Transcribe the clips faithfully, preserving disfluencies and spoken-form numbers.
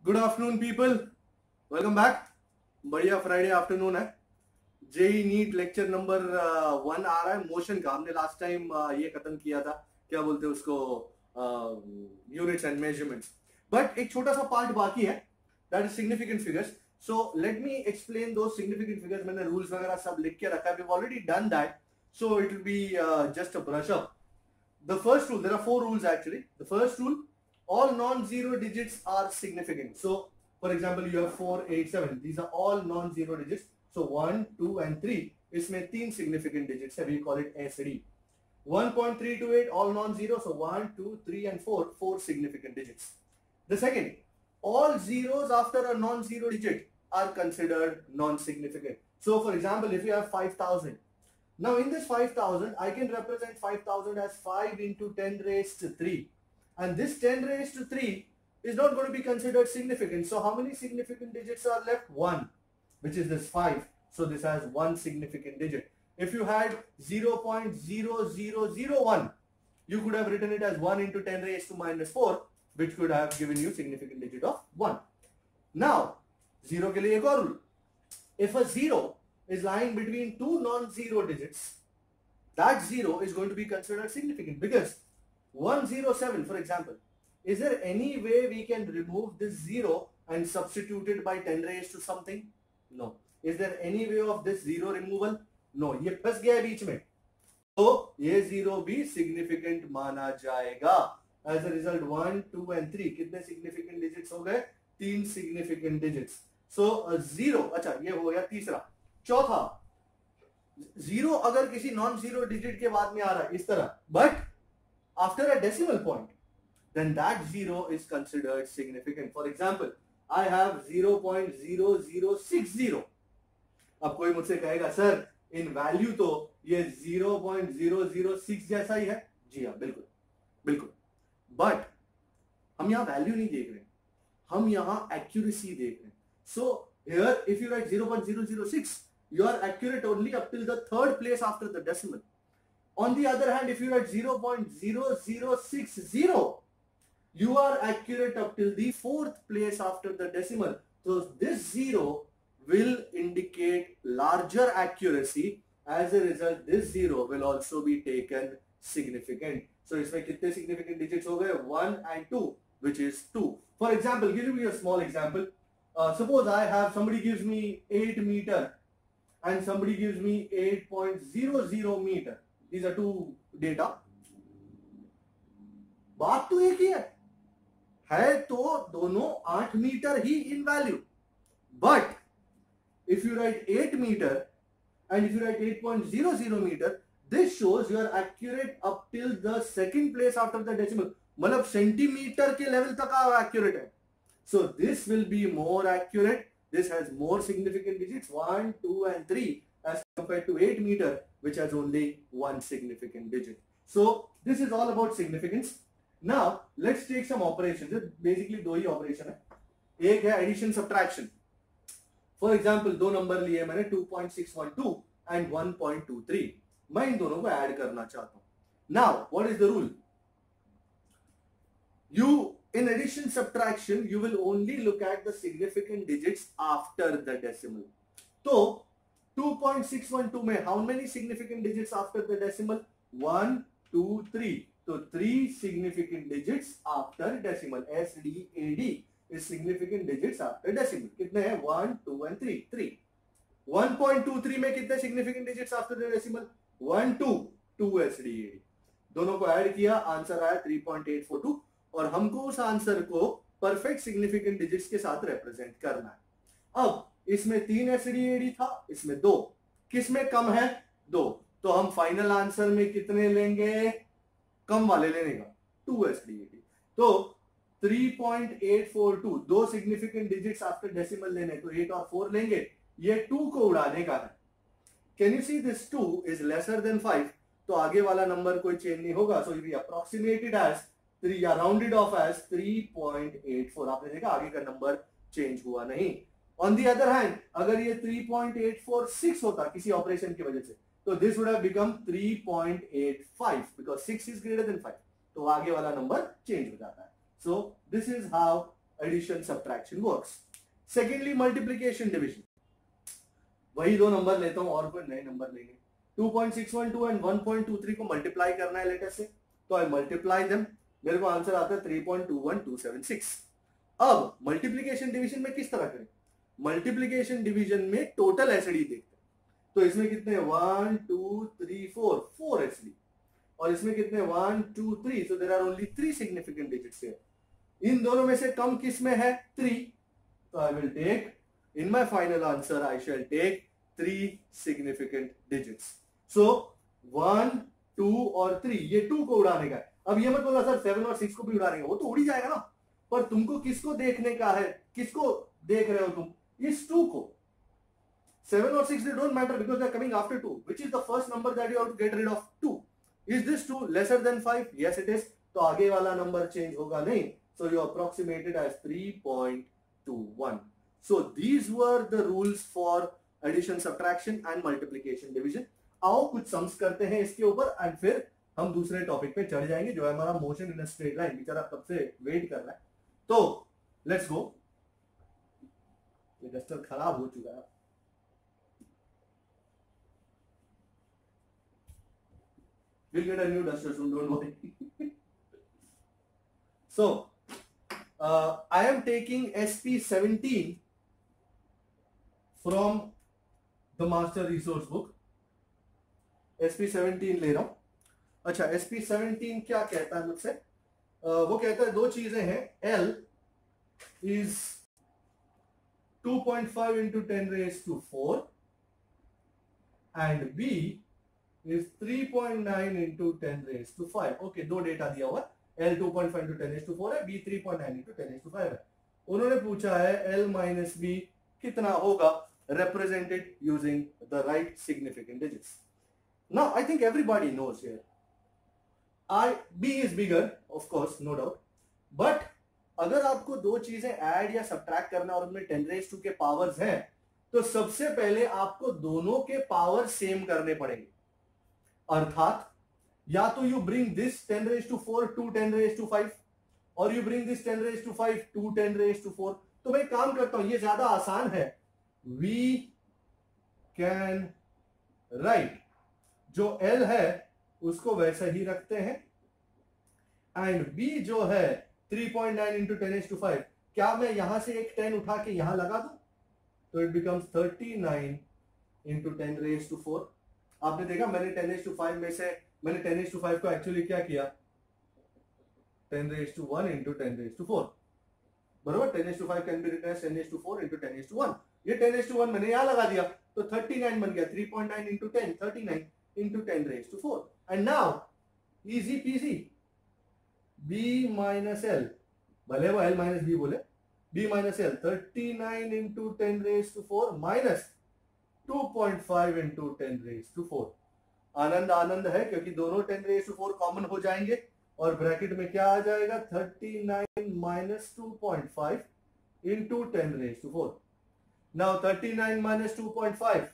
Good afternoon people, welcome back. बढ़िया Friday afternoon है। JEE NEET lecture number one आ रहा है मोशन का। हमने लास्ट टाइम ये खत्म किया था, क्या बोलते हैं उसको, यूनिट्स एंड मेजरमेंट्स। बट एक छोटा सा पार्ट बाकी है, that is significant figures. So let me explain दो सिग्निफिकेंट फिगर्स। मैंने रूल्स वगैरह सब लिख के रखा है, we have already done that, so it will be just a brush up. The first rule, there are four rules actually. The first rule, all non-zero digits are significant. So, for example, you have four, eight, seven. These are all non-zero digits. So, one, two, and three. इसमें तीन significant digits है. We call it S D. one point three two eight, all non-zero. So, one, two, three, and four. Four significant digits. The second, all zeros after a non-zero digit are considered non-significant. So, for example, if you have five thousand. Now in this five thousand, I can represent five thousand as five into ten raised to three. And this ten raised to three is not going to be considered significant. So how many significant digits are left? one, which is this five. So this has one significant digit. If you had zero point zero zero zero one, you could have written it as one into ten raised to minus four, which could have given you significant digit of one. Now, zero के लिए एक और rule. If a zero is lying between two non-zero digits, that zero is going to be considered significant because one hundred seven, for example, is there any way we can remove this zero and substitute it by ten raised to something? No. Is there any way of this zero removal? No. ये फंस गया है बीच में, तो ये zero भी significant माना जाएगा. As a result, one, two and three कितने significant digits हो गए? तीन significant digits. So a zero, अच्छा ये हो गया तीसरा. चौथा, जीरो अगर किसी नॉन जीरो डिजिट के बाद में आ रहा है इस तरह, but after a decimal point, then that zero is considered significant. For example, I have zero point zero zero six zero. अब कोई मुझसे कहेगा सर इन वैल्यू तो ये zero point zero zero six जैसा ही है. जी हाँ, बिल्कुल बिल्कुल, बट हम यहां वैल्यू नहीं देख रहे, हम यहां एक्यूरेसी देख रहे हैं. So here if you write zero point zero zero six, you are accurate only up till the third place after the decimal. On the other hand, if you write zero point zero zero six zero, you are accurate up till the fourth place after the decimal. So this zero will indicate larger accuracy. As a result, this zero will also be taken significant. So इसमें कितने significant digits हो गए? one and two, which is two. For example, give me a small example. Uh, suppose I have, somebody gives me eight meter and somebody gives me eight point zero zero meter. These are two data. बात तो एक ही है, है तो दोनों आठ metre ही in value. But if you write eight meter and if you write eight point zero zero meter, this shows you are accurate up till the second place after the decimal. मतलब centimetre के level तक आप accurate है. So this will be more accurate. This has more significant digits, one, two, and three, as compared to eight meter, which has only one significant digit. So this is all about significance. Now let's take some operations. Basically दो ही operation है. एक है addition subtraction. For example, दो number लिए मैंने two point six one two and one point two three. मैं इन दोनों को ऐड करना चाहता हूँ. Now what is the rule? You In addition subtraction, you will only look at the significant digits after the decimal. So, two point six one two में how many significant digits after the decimal? one, two, three. So, three significant digits after decimal. S D A D is significant digits after decimal. कितने हैं? one, two and three. three. one point two three में कितने significant digits after the decimal? one, two. two S D A D. दोनों को add किया, answer आया three point eight four two. और हमको उस आंसर को परफेक्ट सिग्निफिकेंट डिजिट्स के साथ रिप्रेजेंट करना है. अब इसमें तीन एसडीएडी था, इसमें दो. किसमें कम है? दो. तो हम फाइनल आंसर में कितने लेंगे? कम वाले लेने का, टू एसडीएडी. तो three point eight four two, दो सिग्निफिकेंट डिजिट्स आफ्टर डेसिमल लेने, तो eight और four लेंगे. ये two को उड़ाने का है. Can you see this two is lesser than five? तो आगे वाला नंबर कोई चेंज नहीं होगा. So we approximated as three या rounded off as three point eight four. आपने देखा आगे का नंबर चेंज हुआ नहीं. ऑन दी अदर हैंड, अगर ये three point eight four six होता किसी ऑपरेशन की वजह से, तो this would have become three point eight five because six is greater than five. तो आगे वाला नंबर चेंज हो जाता है. So this is how addition subtraction works. Secondly multiplication division, वही दो नंबर लेता हूं और कोई नए नंबर लेंगे। Two point six one two and one point two three को मल्टीप्लाई करना है लेटर से, तो आई मल्टीप्लाई देम, मेरे को आंसर आता है three point two one two seven six. अब मल्टीप्लीकेशन डिवीजन में किस तरह करें? मल्टीप्लीकेशन डिवीजन में टोटल एसडी देखते हैं, तो इसमें कितने one two three four, four SD, और इसमें कितने one two three, so there are only three significant digits here. इन दोनों में से कम किस में है? थ्री, तो I will take in my final answer I shall take three significant digits. So one two और थ्री, ये टू को उड़ाने का है। अब ये मत बोला सर सेवन और सिक्स को भी उड़ाने का, वो तो उड़ ही जाएगा ना, पर तुमको किसको देखने का है? किसको देख रहे हो तुम? इस टू को। सेवन और six, they don't matter because they are coming after two. Which is the first number that you have to get rid of? two. Is this two lesser than five? Yes, it is. तो आगे वाला number change होगा नहीं. So you approximated as three point two one. So these were the rules for addition, subtraction and multiplication division. आओ कुछ sums करते हैं इसके ऊपर एंड फिर हम दूसरे टॉपिक पे चढ़ जाएंगे जो है हमारा motion in a straight line. बेचारा कब से वेट कर रहा है, तो लेट्स गो। ये डस्टर खराब हो चुका है। We'll get a new duster soon, don't worry. So, uh, I am taking S P seventeen from the master resource book. S P seventeen ले रहा हूं। अच्छा, S P seventeen क्या कहता है मुझसे? uh, वो कहता है दो चीजें हैं। L is two point five into ten raised to four and B is three point nine into ten raised to five. Okay, दो डेटा दिया हुआ है। L two point five into ten raised to four है, B three point nine into ten raised to five है। उन्होंने पूछा है L minus B कितना होगा represented using the right significant digits. Now I think everybody knows here. I B is bigger, of course, no doubt. But अगर आपको दो चीजें ऐड या सब्ट्रैक्ट करना और उनमें ten raised to के पावर्स हैं, तो सबसे पहले आपको दोनों के पावर सेम करने पड़ेंगे। अर्थात या तो you bring this ten raised to four to ten raised to five और you bring this ten raised to five to ten raised to four। तो मैं काम करता हूं, ये ज्यादा आसान है। वी कैन राइट जो L है उसको वैसा ही रखते हैं एंड B जो है three point nine into ten raised to five, क्या मैं यहां से एक ten उठा के यहां लगा दूं तो it becomes thirty-nine into ten raised to four। आपने देखा मैंने ten raised to five में से मैंने ten raised to five को एक्चुअली क्या किया ten raised to one into ten raised to four, बरोबर। ten raised to five can be written as ten raised to four into ten raised to one। ये ten raised to one मैंने यहां लगा दिया तो thirty-nine बन गया। three point nine into ten, thirty-nine into ten raised to four। And now easy PG B minus L, भले वो L minus B बोले, B minus L thirty-nine into ten raised to four minus two point five into ten raised to four। Anand Anand है क्योंकि दोनों ten raised to four common हो जाएंगे और bracket में क्या आ जाएगा thirty-nine minus two point five into ten raised to four। now thirty-nine minus two point five,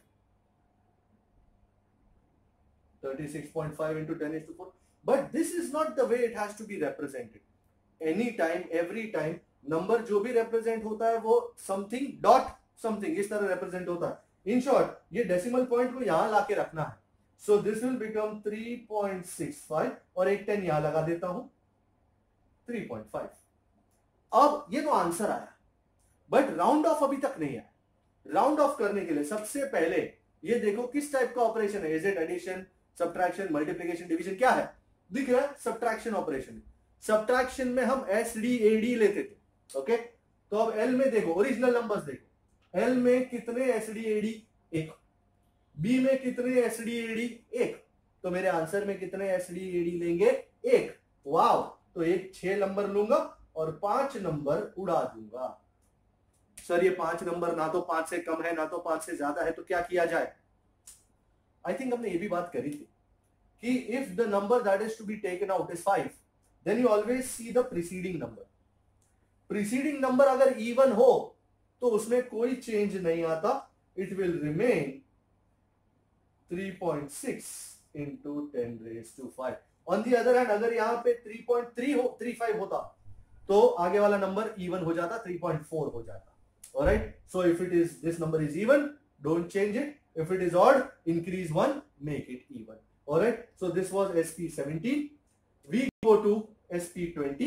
thirty-six point five into ten raised to four। but this is not the way it has to be represented। any time every time number जो भी represent होता है वो something dot something इस तरह represent होता है। In short ये डेसिमल पॉइंट को यहां लाके रखना है। So this will become three point six five और एक टेन यहां लगा देता हूं three point five। अब ये तो आंसर आया, बट राउंड ऑफ अभी तक नहीं आया। राउंड ऑफ करने के लिए सबसे पहले ये देखो किस टाइप का ऑपरेशन है। Is it addition, subtraction, multiplication, division? क्या है दिख रहा है? Subtraction operation. सब्ट्रैक्शन में हम एस डी ए डी लेते थे, ओके। तो अब एल में देखो, ओरिजिनल नंबर्स देखो। L में कितने एस डी ए डी? एक। B में कितने एस डी ए डी? एक। तो मेरे आंसर में कितने एस डी ए डी लेंगे? एक। वाव, तो एक छह नंबर लूंगा और पांच नंबर उड़ा दूंगा। सर ये पांच नंबर ना तो पांच से कम है ना तो पांच से ज्यादा है, तो क्या किया जाए? आई थिंक हमने ये भी बात करी थी कि if the number that is to be taken out is five, then you always see the preceding number. Preceding number अगर इवन हो तो उसमें कोई चेंज नहीं आता, it will remain three point six into ten raised to five। On the other hand अगर यहां पे three point three हो, three five होता तो आगे वाला नंबर इवन हो जाता, थ्री पॉइंट फोर हो जाता. Alright, so if it is this number is even, don't change it. If it is odd, increase one, make it even. All right. So this was S P seventeen. We go to S P twenty.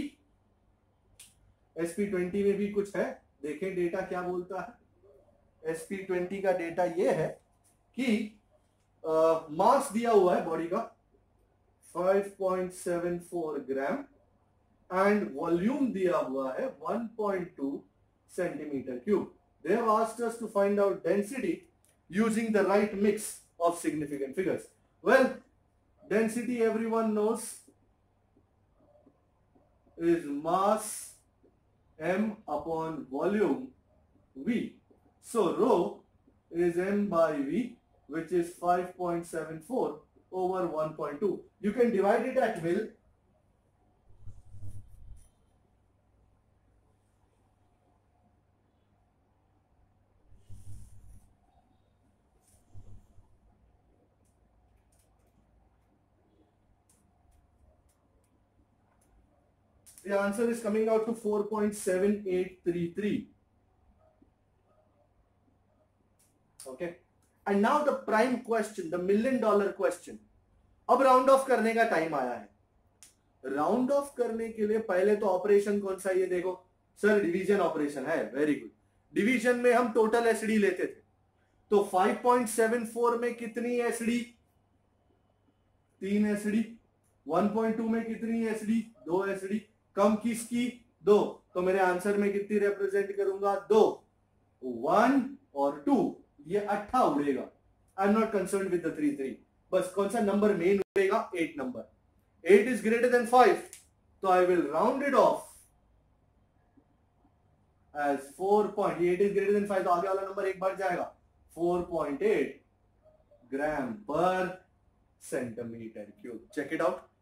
S P twenty में भी कुछ है, देखें data क्या बोलता है. S P twenty का data ये है कि मास uh, दिया हुआ है बॉडी का five point seven four gram and volume दिया हुआ है one point two centimetre cube. They have asked us to find out density using the right mix of significant figures. Well, density everyone knows is mass m upon volume v. So rho is m by v, which is five point seven four over one point two. You can divide it at will. The answer is coming out to four point seven eight three three. Okay. And now the prime question, the million dollar question. अब round off करने का time आया है. Round off करने के लिए पहले तो ऑपरेशन कौन सा, ये देखो सर, डिवीजन ऑपरेशन है. Very good. डिवीजन में हम टोटल एसडी लेते थे, तो फाइव पॉइंट सेवन फोर में कितनी एसडी? तीन एसडी. वन पॉइंट टू में कितनी एसडी? दो एसडी. कम किसकी? दो. तो मेरे आंसर में कितनी रिप्रेजेंट करूंगा? दो. वन और टू, ये अट्ठा उड़ेगा. I am not concern with the three three. बस कौन सा नंबर मेन उड़ेगा? Eight number. Eight is greater than five, तो I will round it off as four point. Eight is greater than five, तो आगे वाला नंबर एक बढ़ जाएगा. फोर पॉइंट एट ग्राम पर centimetre cube. Check it out.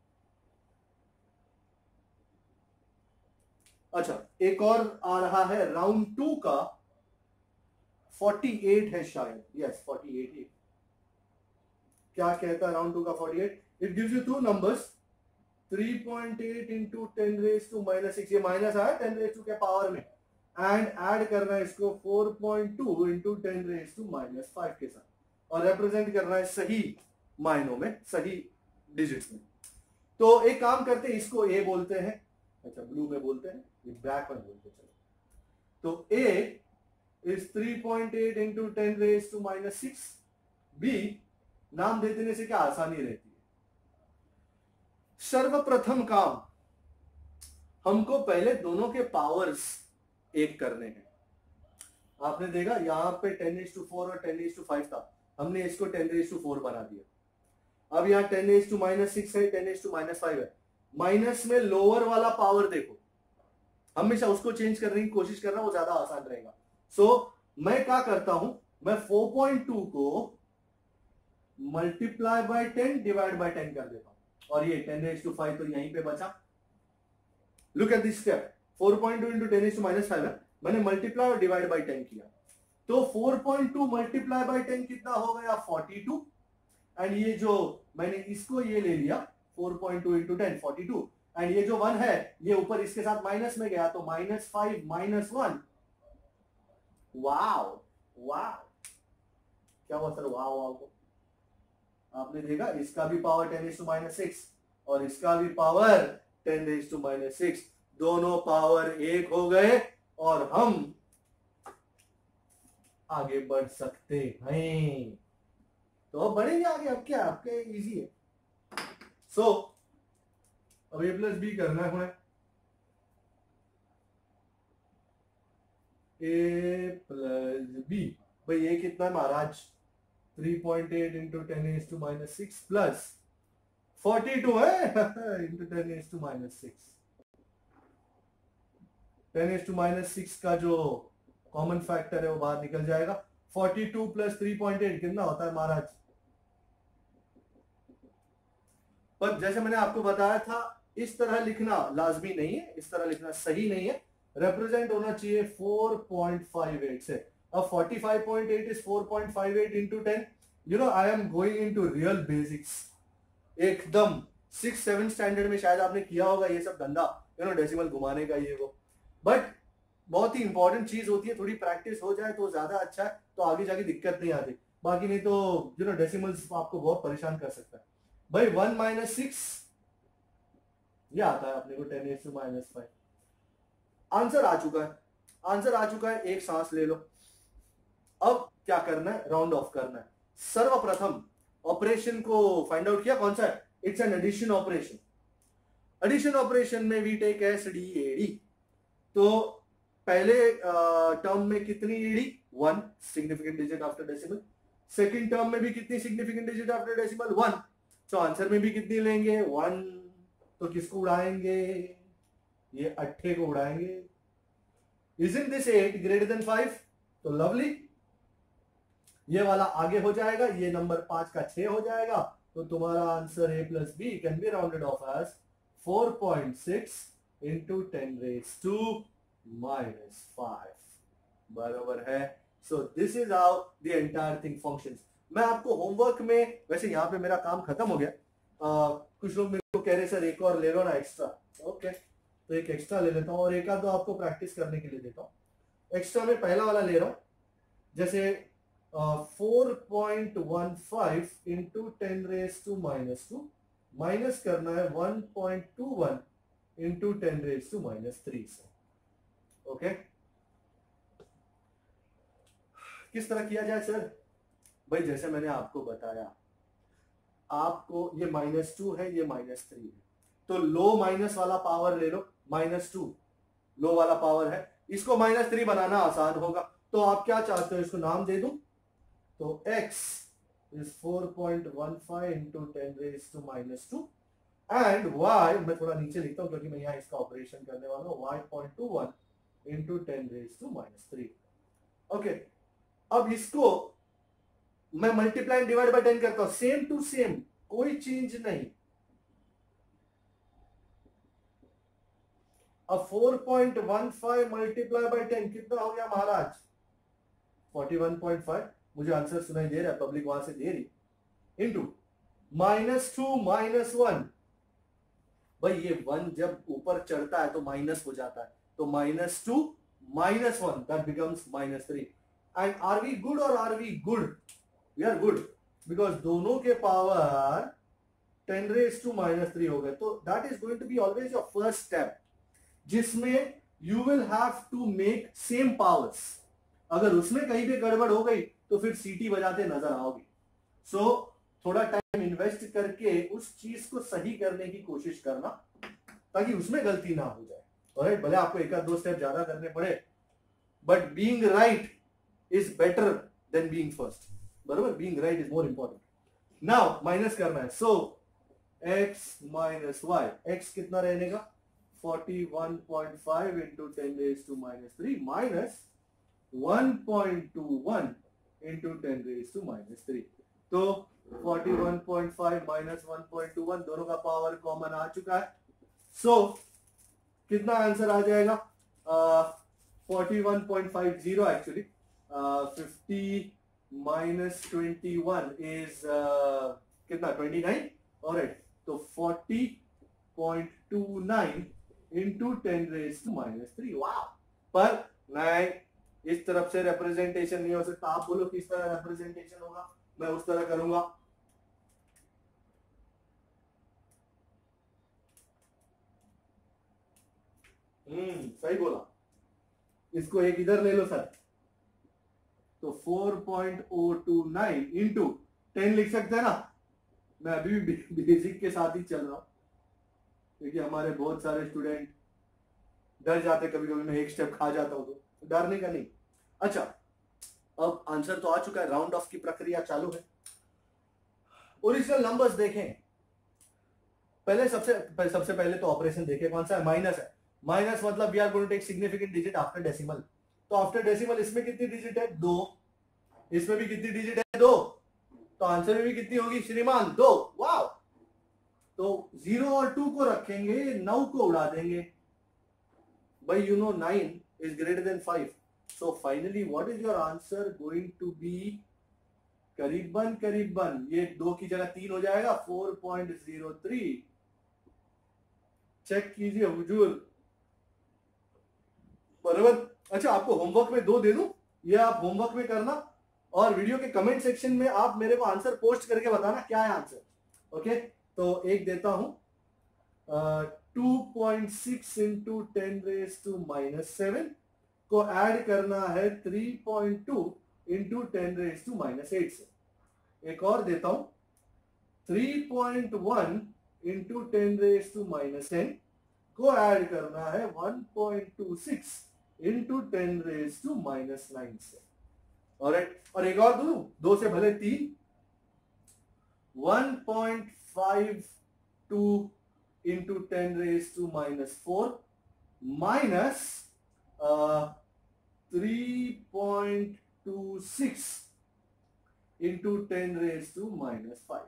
अच्छा, एक और आ रहा है राउंड टू का. अड़तालीस है शायद. यस, अड़तालीस. क्या कहता है राउंड टू का? अड़तालीस. It gives you two numbers, three point eight into ten raise to minus six. ये माइनस आया टेन रेज टू के पावर में, एंड ऐड करना है इसको four point two into ten raise to minus five के साथ, और रिप्रेजेंट करना है सही मायनों में, सही डिजिट्स में. तो एक काम करते हैं, इसको ए बोलते हैं. अच्छा, ब्लू में बोलते हैं, ये ब्लैक में बोलते हैं. चलो, तो A is three point eight into ten raise to minus six. B नाम दे देने से क्या आसानी रहती है. सर्वप्रथम काम, हमको पहले दोनों के पावर्स एक करने हैं. आपने देखा यहां पे टेन रेज टू फोर और टेन रेज टू फाइव था, हमने इसको टेन रेज टू फोर बना दिया. अब यहाँ ten raise to minus six है, ten raise to minus five है. माइनस में लोअर वाला पावर देखो, हमेशा उसको चेंज करने की कोशिश करना, वो ज्यादा आसान रहेगा. सो so, मैं क्या करता हूं, मैं फोर पॉइंट टू को multiply by ten divide by ten कर देता हूं, और ये टेन रेज टू फाइव तो यहीं पे बचा. Look at this step. Four point two into ten raise to minus five है, मैंने मल्टीप्लाई और डिवाइड बाय टेन किया, तो four point two multiply by ten कितना हो गया? Forty two. एंड ये जो मैंने इसको ये ले लिया four point two into ten, forty two. And ये जो वन है ये ऊपर इसके साथ माइनस में गया, तो minus five minus one. Wow wow, क्या हुआ सर? वाव वाव को आपने देखा, इसका भी power ten raise to minus six और इसका भी power ten raise to minus six. दोनों पावर एक हो गए और हम आगे बढ़ सकते हैं. तो अब बढ़ेंगे आगे. अब क्या, आपके इजी है. सो so, अब ए प्लस बी करना है. ए प्लस बी, भाई ये कितना है महाराज? Three point eight into ten raise to minus six plus forty two है into ten raise to minus six. Ten raise to minus six का जो कॉमन फैक्टर है वो बाहर निकल जाएगा. Forty two plus three point eight कितना होता है महाराज? पर जैसे मैंने आपको बताया था, इस तरह लिखना लाजमी नहीं है, इस तरह लिखना सही नहीं है. रिप्रेजेंट होना चाहिए फोर पॉइंट फाइव एट से. अब forty five point eight is four point five eight into ten. You know, I am going into real basics. एकदम सिक्स सेवन स्टैंडर्ड में शायद आपने किया होगा ये सब धंधा, यू नो डेसिमल घुमाने का ये वो, बट बहुत ही इंपॉर्टेंट चीज होती है, थोड़ी प्रैक्टिस हो जाए तो ज्यादा अच्छा है, तो आगे जाके दिक्कत नहीं आती, बाकी नहीं तो यू नो डेसिमल्स आपको बहुत परेशान कर सकता है। भाई वन माइनस सिक्स ये आता है अपने को ten raise to minus five. Answer आ चुका है, आंसर आ चुका है, एक सांस ले लो। अब क्या करना है, राउंड ऑफ करना है। सर्वप्रथम ऑपरेशन को फाइंड आउट किया, कौन सा है, it's an addition operation. Addition operation में we take S D A D, तो पहले टर्म में कितनी ईडी, one significant digit after decimal, second term में भी कितनी significant digit after decimal, one, तो आंसर में भी कितनी लेंगे, वन, तो किसको उड़ाएंगे, ये अट्ठे को उड़ाएंगे। Isn't this eight greater than five? तो लवली, ये वाला आगे हो जाएगा, ये नंबर पांच का छह हो जाएगा, तो तुम्हारा answer a plus b can be rounded off as four point six into ten raise to minus five, बराबर है। So this is how the entire thing functions. मैं आपको होमवर्क में, वैसे यहाँ पे मेरा काम खत्म हो गया, uh, कुछ लोग मेरे को कह रहे सर एक और ले लो ना एक्स्ट्रा, ओके okay. तो एक एक्स्ट्रा ले लेता हूँ और एक आध तो आपको प्रैक्टिस करने के लिए देता हूँ। एक्स्ट्रा में पहला वाला ले रहा हूँ, जैसे four point one five into ten raise to minus two, minus करना है one point two one into ten raise to minus three से, ओके। किस तरह किया जाए सर, भाई जैसे मैंने आपको बताया, आपको ये माइनस टू है, ये माइनस थ्री है, तो लो माइनस वाला पावर ले लो, माइनस टू लो वाला पावर है, इसको माइनस थ्री बनाना आसान होगा, तो आप क्या चाहते हो, इसको नाम दे दूं, तो x is four point one five into ten raise to minus two and y, मैं थोड़ा नीचे लिखता हूं क्योंकि मैं यहाँ इसका ऑपरेशन करने वाला हूँ, y point two one into ten raise to minus three, okay. अब इसको मैं मल्टीप्लाई डिवाइड बाय टेन करता हूं, सेम टू सेम, कोई चेंज नहीं। अब four point one five multiply by ten कितना हो गया महाराज, फोर्टी वन पॉइंट फाइव, मुझे आंसर सुनाई दे रहा है, पब्लिक वहां से दे रही, into minus two minus one, भाई ये वन जब ऊपर चढ़ता है तो माइनस हो जाता है, तो minus two minus one that becomes minus three. And are we good और are we good, we are good, because दोनों के power ten raise to minus three हो गए, तो that is going to be always your first step, जिसमें you will have to make same powers. अगर उसमें कहीं पे गड़बड़ हो गई तो फिर सीटी बजाते नजर आओगे। सो so, थोड़ा टाइम इन्वेस्ट करके उस चीज को सही करने की कोशिश करना, ताकि उसमें गलती ना हो जाए, ऑलराइट। भले आपको एक आध दो स्टेप ज्यादा करने पड़े, but being right is better than being first, बराबर, being right is more important. Now minus करना है, so x minus y, x कितना रहने का, forty one point five into ten raise to minus three minus one point two one into ten raise to minus three, तो forty one point five minus one point two one, दोनों का power common आ चुका है। सो so, कितना answer आ जाएगा, forty one point five zero actually, fifty minus twenty one is कितना, twenty nine, alright, तो forty point two nine into ten raise to minus three, वाह। पर नहीं, इस तरफ से रिप्रेजेंटेशन नहीं हो सकता, आप बोलो किस तरह रिप्रेजेंटेशन होगा, मैं उस तरह करूंगा। हम्म सही बोला, इसको एक इधर ले लो सर, तो four point o two nine into ten लिख सकते हैं ना, मैं अभी भी बेसिक के साथ ही चल रहा हूं, क्योंकि हमारे बहुत सारे स्टूडेंट डर जाते कभी कभी मैं एक स्टेप खा जाता हूं, तो डरने का नहीं। अच्छा, अब आंसर तो आ चुका है, राउंड ऑफ की प्रक्रिया चालू है। ओरिजिनल नंबर्स देखें, पहले सबसे सबसे पहले तो ऑपरेशन देखें, कौन सा है, माइनस है। माइनस मतलब we are going to take significant digit after decimal, तो आफ्टर डेसिमल इसमें कितनी डिजिट है, दो, इसमें भी कितनी डिजिट है, दो, तो आंसर में भी कितनी होगी श्रीमान, दो, वाह। तो जीरो और टू को रखेंगे, नौ को उड़ा देंगे, भाई you know nine is greater than five, so finally what is your answer going to be, करीबन करीबन ये दो की जगह तीन हो जाएगा, four point zero three check कीजिए हुजूर, बराबर। अच्छा, आपको होमवर्क में दो दे दूं, ये आप होमवर्क में करना और वीडियो के कमेंट सेक्शन में आप मेरे को आंसर पोस्ट करके बताना क्या है आंसर। ओके, तो एक देता हूं, two point six into ten raise to minus seven को ऐड करना है three point two into ten raise to minus eight से। एक और देता हूं, three point one into ten raise to minus ten को ऐड करना है one point two six into ten raise to minus nine से। ऑलराइट, और एक और दो दो से भले तीन, one point five two into ten raise to minus four minus three point two six into ten raise to minus five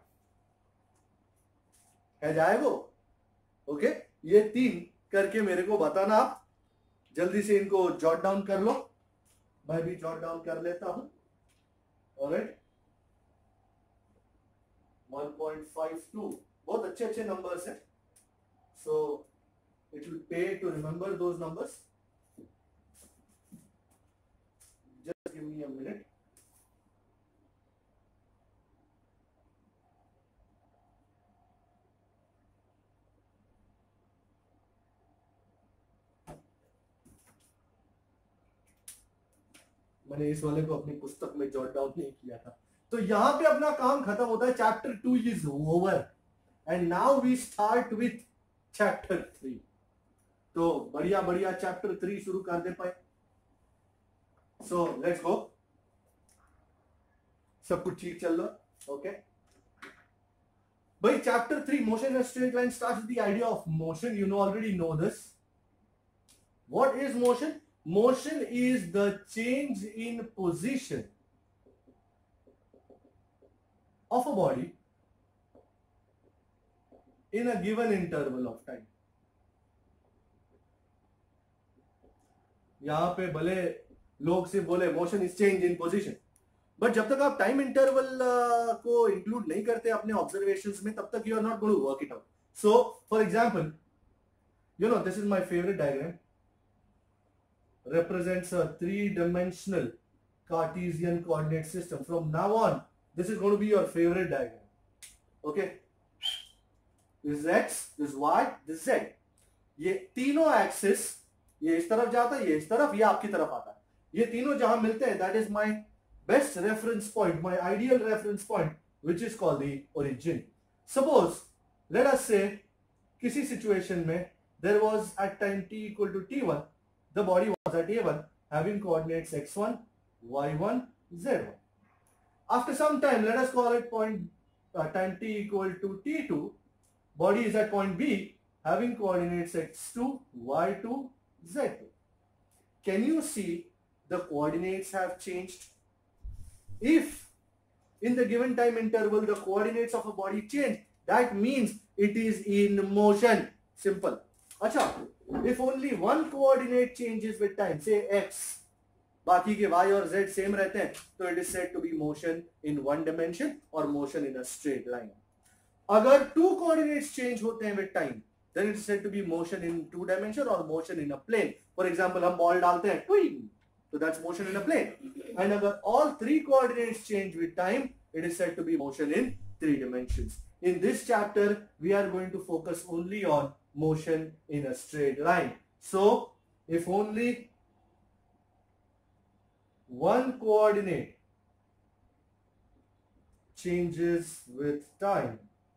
है जाए वो। ओके, ये तीन करके मेरे को बताना आप। जल्दी से इनको जॉट डाउन कर लो, मैं भी जॉट डाउन कर लेता हूं। Alright, one point five two बहुत अच्छे अच्छे नंबर्स हैं, so it will pay to remember those numbers. Just give me a minute. मैंने इस वाले को अपनी पुस्तक में जॉट डाउन नहीं किया था। तो यहां पे अपना काम खत्म होता है, chapter two is over and now we start with chapter three. तो बढ़िया बढ़िया चैप्टर थ्री शुरू कर दे पाए। सो लेट्स गो, सब कुछ ठीक चल रहा। ओके भाई, chapter three motion in straight line starts with the idea of motion. You know already know this. What is motion? Motion is the change in position of a body in a given interval of time. यहां पे भले लोग सिर्फ बोले motion is change in position, but जब तक आप time interval को इंक्लूड नहीं करते अपने ऑब्जर्वेशंस में, तब तक you are not going to work it out. So for example, you know this is my favourite diagram, represents a three-dimensional Cartesian coordinate system. From now on, this is going to be your favorite diagram. Okay, this is x, this is y, this is z. ये तीनों axis, ये इस तरफ जाता है, ये इस तरफ, ये आपकी तरफ आता है। ये तीनों जहां मिलते हैं, that is my best reference point, my ideal reference point, which is called the origin. Suppose, let us say, किसी situation में there was at time t equal to t one, the body was at A one having coordinates x one, y one, z one. After some time, let us call it point uh, time t equal to t two, body is at point B having coordinates x two, y two, z two. Can you see the coordinates have changed? If in the given time interval the coordinates of a body change, that means it is in motion. Simple. अच्छा, if only one coordinate changes with time, say x, बाकी के y और z same रहते हैं, तो it is said to be motion in one dimension or motion in a straight line. अगर two coordinates change होते हैं with time, then it is said to be motion in two dimension or motion in a plane. For example, हम ball डालते हैं, twing, so that's motion in a plane. And अगर all three coordinates change with time, it is said to be motion in three dimensions. In this chapter, we are going to focus only on motion in a straight line. So, if only one coordinate changes with time,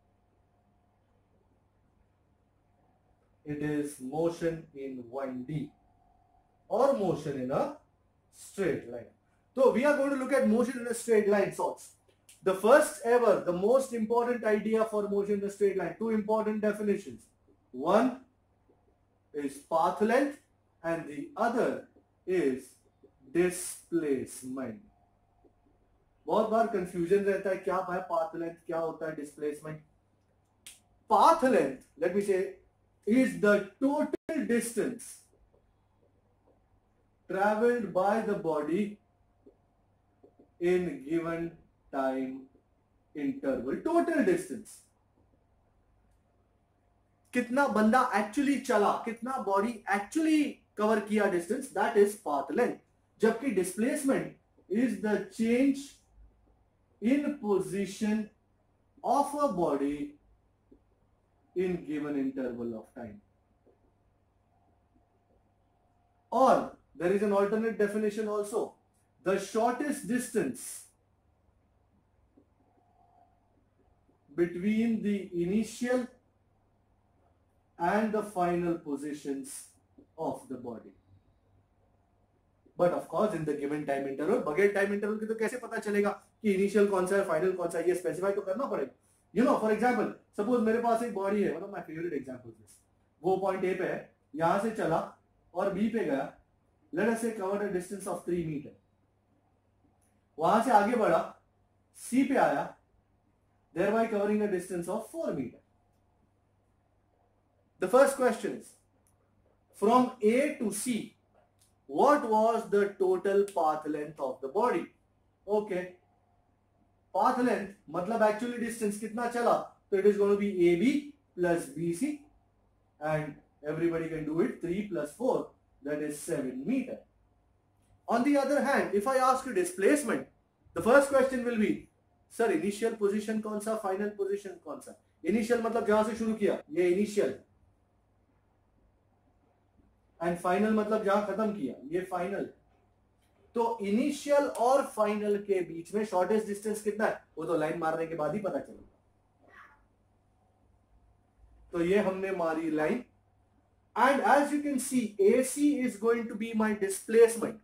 it is motion in one D or motion in a straight line. So, we are going to look at motion in a straight line sorts. The first ever, the most important idea for motion in a straight line, two important definitions. One is path length and the other is displacement. बहुत बार confusion रहता है, क्या है path length, क्या होता है displacement. Path length, let me say, is the total distance traveled by the body in given time interval. Total distance. कितना बंदा एक्चुअली चला, कितना बॉडी एक्चुअली कवर किया distance, that is path length. जबकि displacement is the change in position of a body in given interval of time. Or there is an alternate definition also. The shortest distance between the initial and the final positions of the body. But of course in the given time interval. बगैर time interval के तो कैसे पता चलेगा कि initial कौन सा है, फाइनल कौन सा है, ये स्पेसिफाई तो करना पड़ेगा. You know for example, suppose मेरे पास एक बॉडी है, मतलब माय फेवरेट एग्जांपल दिस, वो पॉइंट ए पे है, यहां से चला और बी पे गया. Let us say covered a distance of three metre. वहां से आगे बढ़ा, सी पे आया, thereby covering a distance of four meter. The first question is, from A to C, what was the total path length of the body? Okay, path length मतलब actually distance कितना चला, so it is going to be A B plus B C, and everybody can do it, three plus four, that is seven meter. On the other hand, if I ask you displacement, the first question will be, sir initial position कौन सा, final position कौन सा. Initial मतलब जहां से शुरू किया, ये इनिशियल, एंड फाइनल मतलब जहां खत्म किया, ये फाइनल. तो इनिशियल और फाइनल के बीच में शॉर्टेस्ट डिस्टेंस कितना है, वो तो लाइन मारने के बाद ही पता चलेगा. तो ये हमने मारी line, and as you can see A C is going to be my displacement.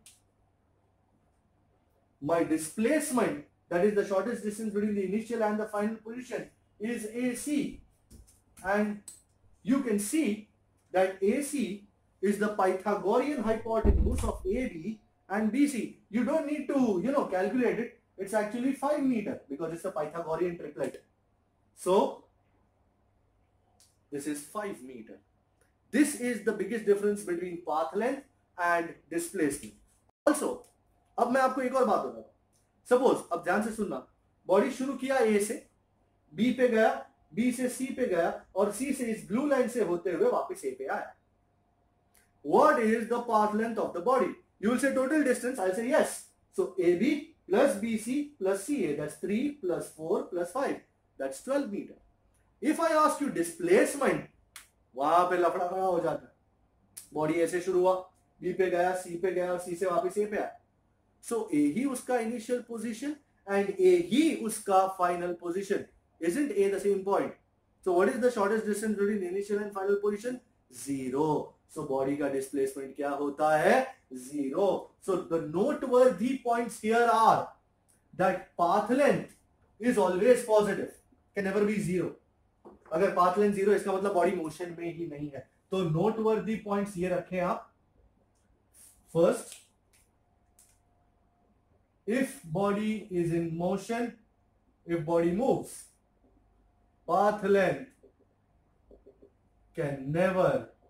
My displacement, that is the shortest distance between the initial and the final position, is A C. And you can see that A C is the Pythagorean hypotenuse of A B and B C. You don't need to, you know, calculate it. It's actually five meter because it's a Pythagorean triplet. So, this is five meter. This is the biggest difference between path length and displacement. Also, अब मैं आपको एक और बात बताऊं. Suppose, अब ध्यान से सुनना, बॉडी शुरू किया ए से, बी पे गया, बी से सी पे गया, और सी से इस ब्लू लाइन से होते हुए वापस ए पे आया. What is the path length of the body? You will say total distance. I'll say yes. So A B plus B C plus C A, that's three plus four plus five, that's twelve meter. If I ask you displacement, वहां पे लफड़ा खड़ा हो जाता है. Body ऐसे शुरू हुआ, बी पे गया, सी पे गया, और सी से वापस ए पे आया. सो ए ही उसका इनिशियल पोजीशन एंड ए ही उसका final position. Isn't A the same point? So what is the shortest distance between initial and final position? Zero. So body का displacement क्या होता है? Zero. So the noteworthy points here are that path length is always positive, can never be zero. अगर path length zero, इसका मतलब body motion में ही नहीं है. तो noteworthy points ये रखें आप. First, if body is in motion, if body moves, path length can never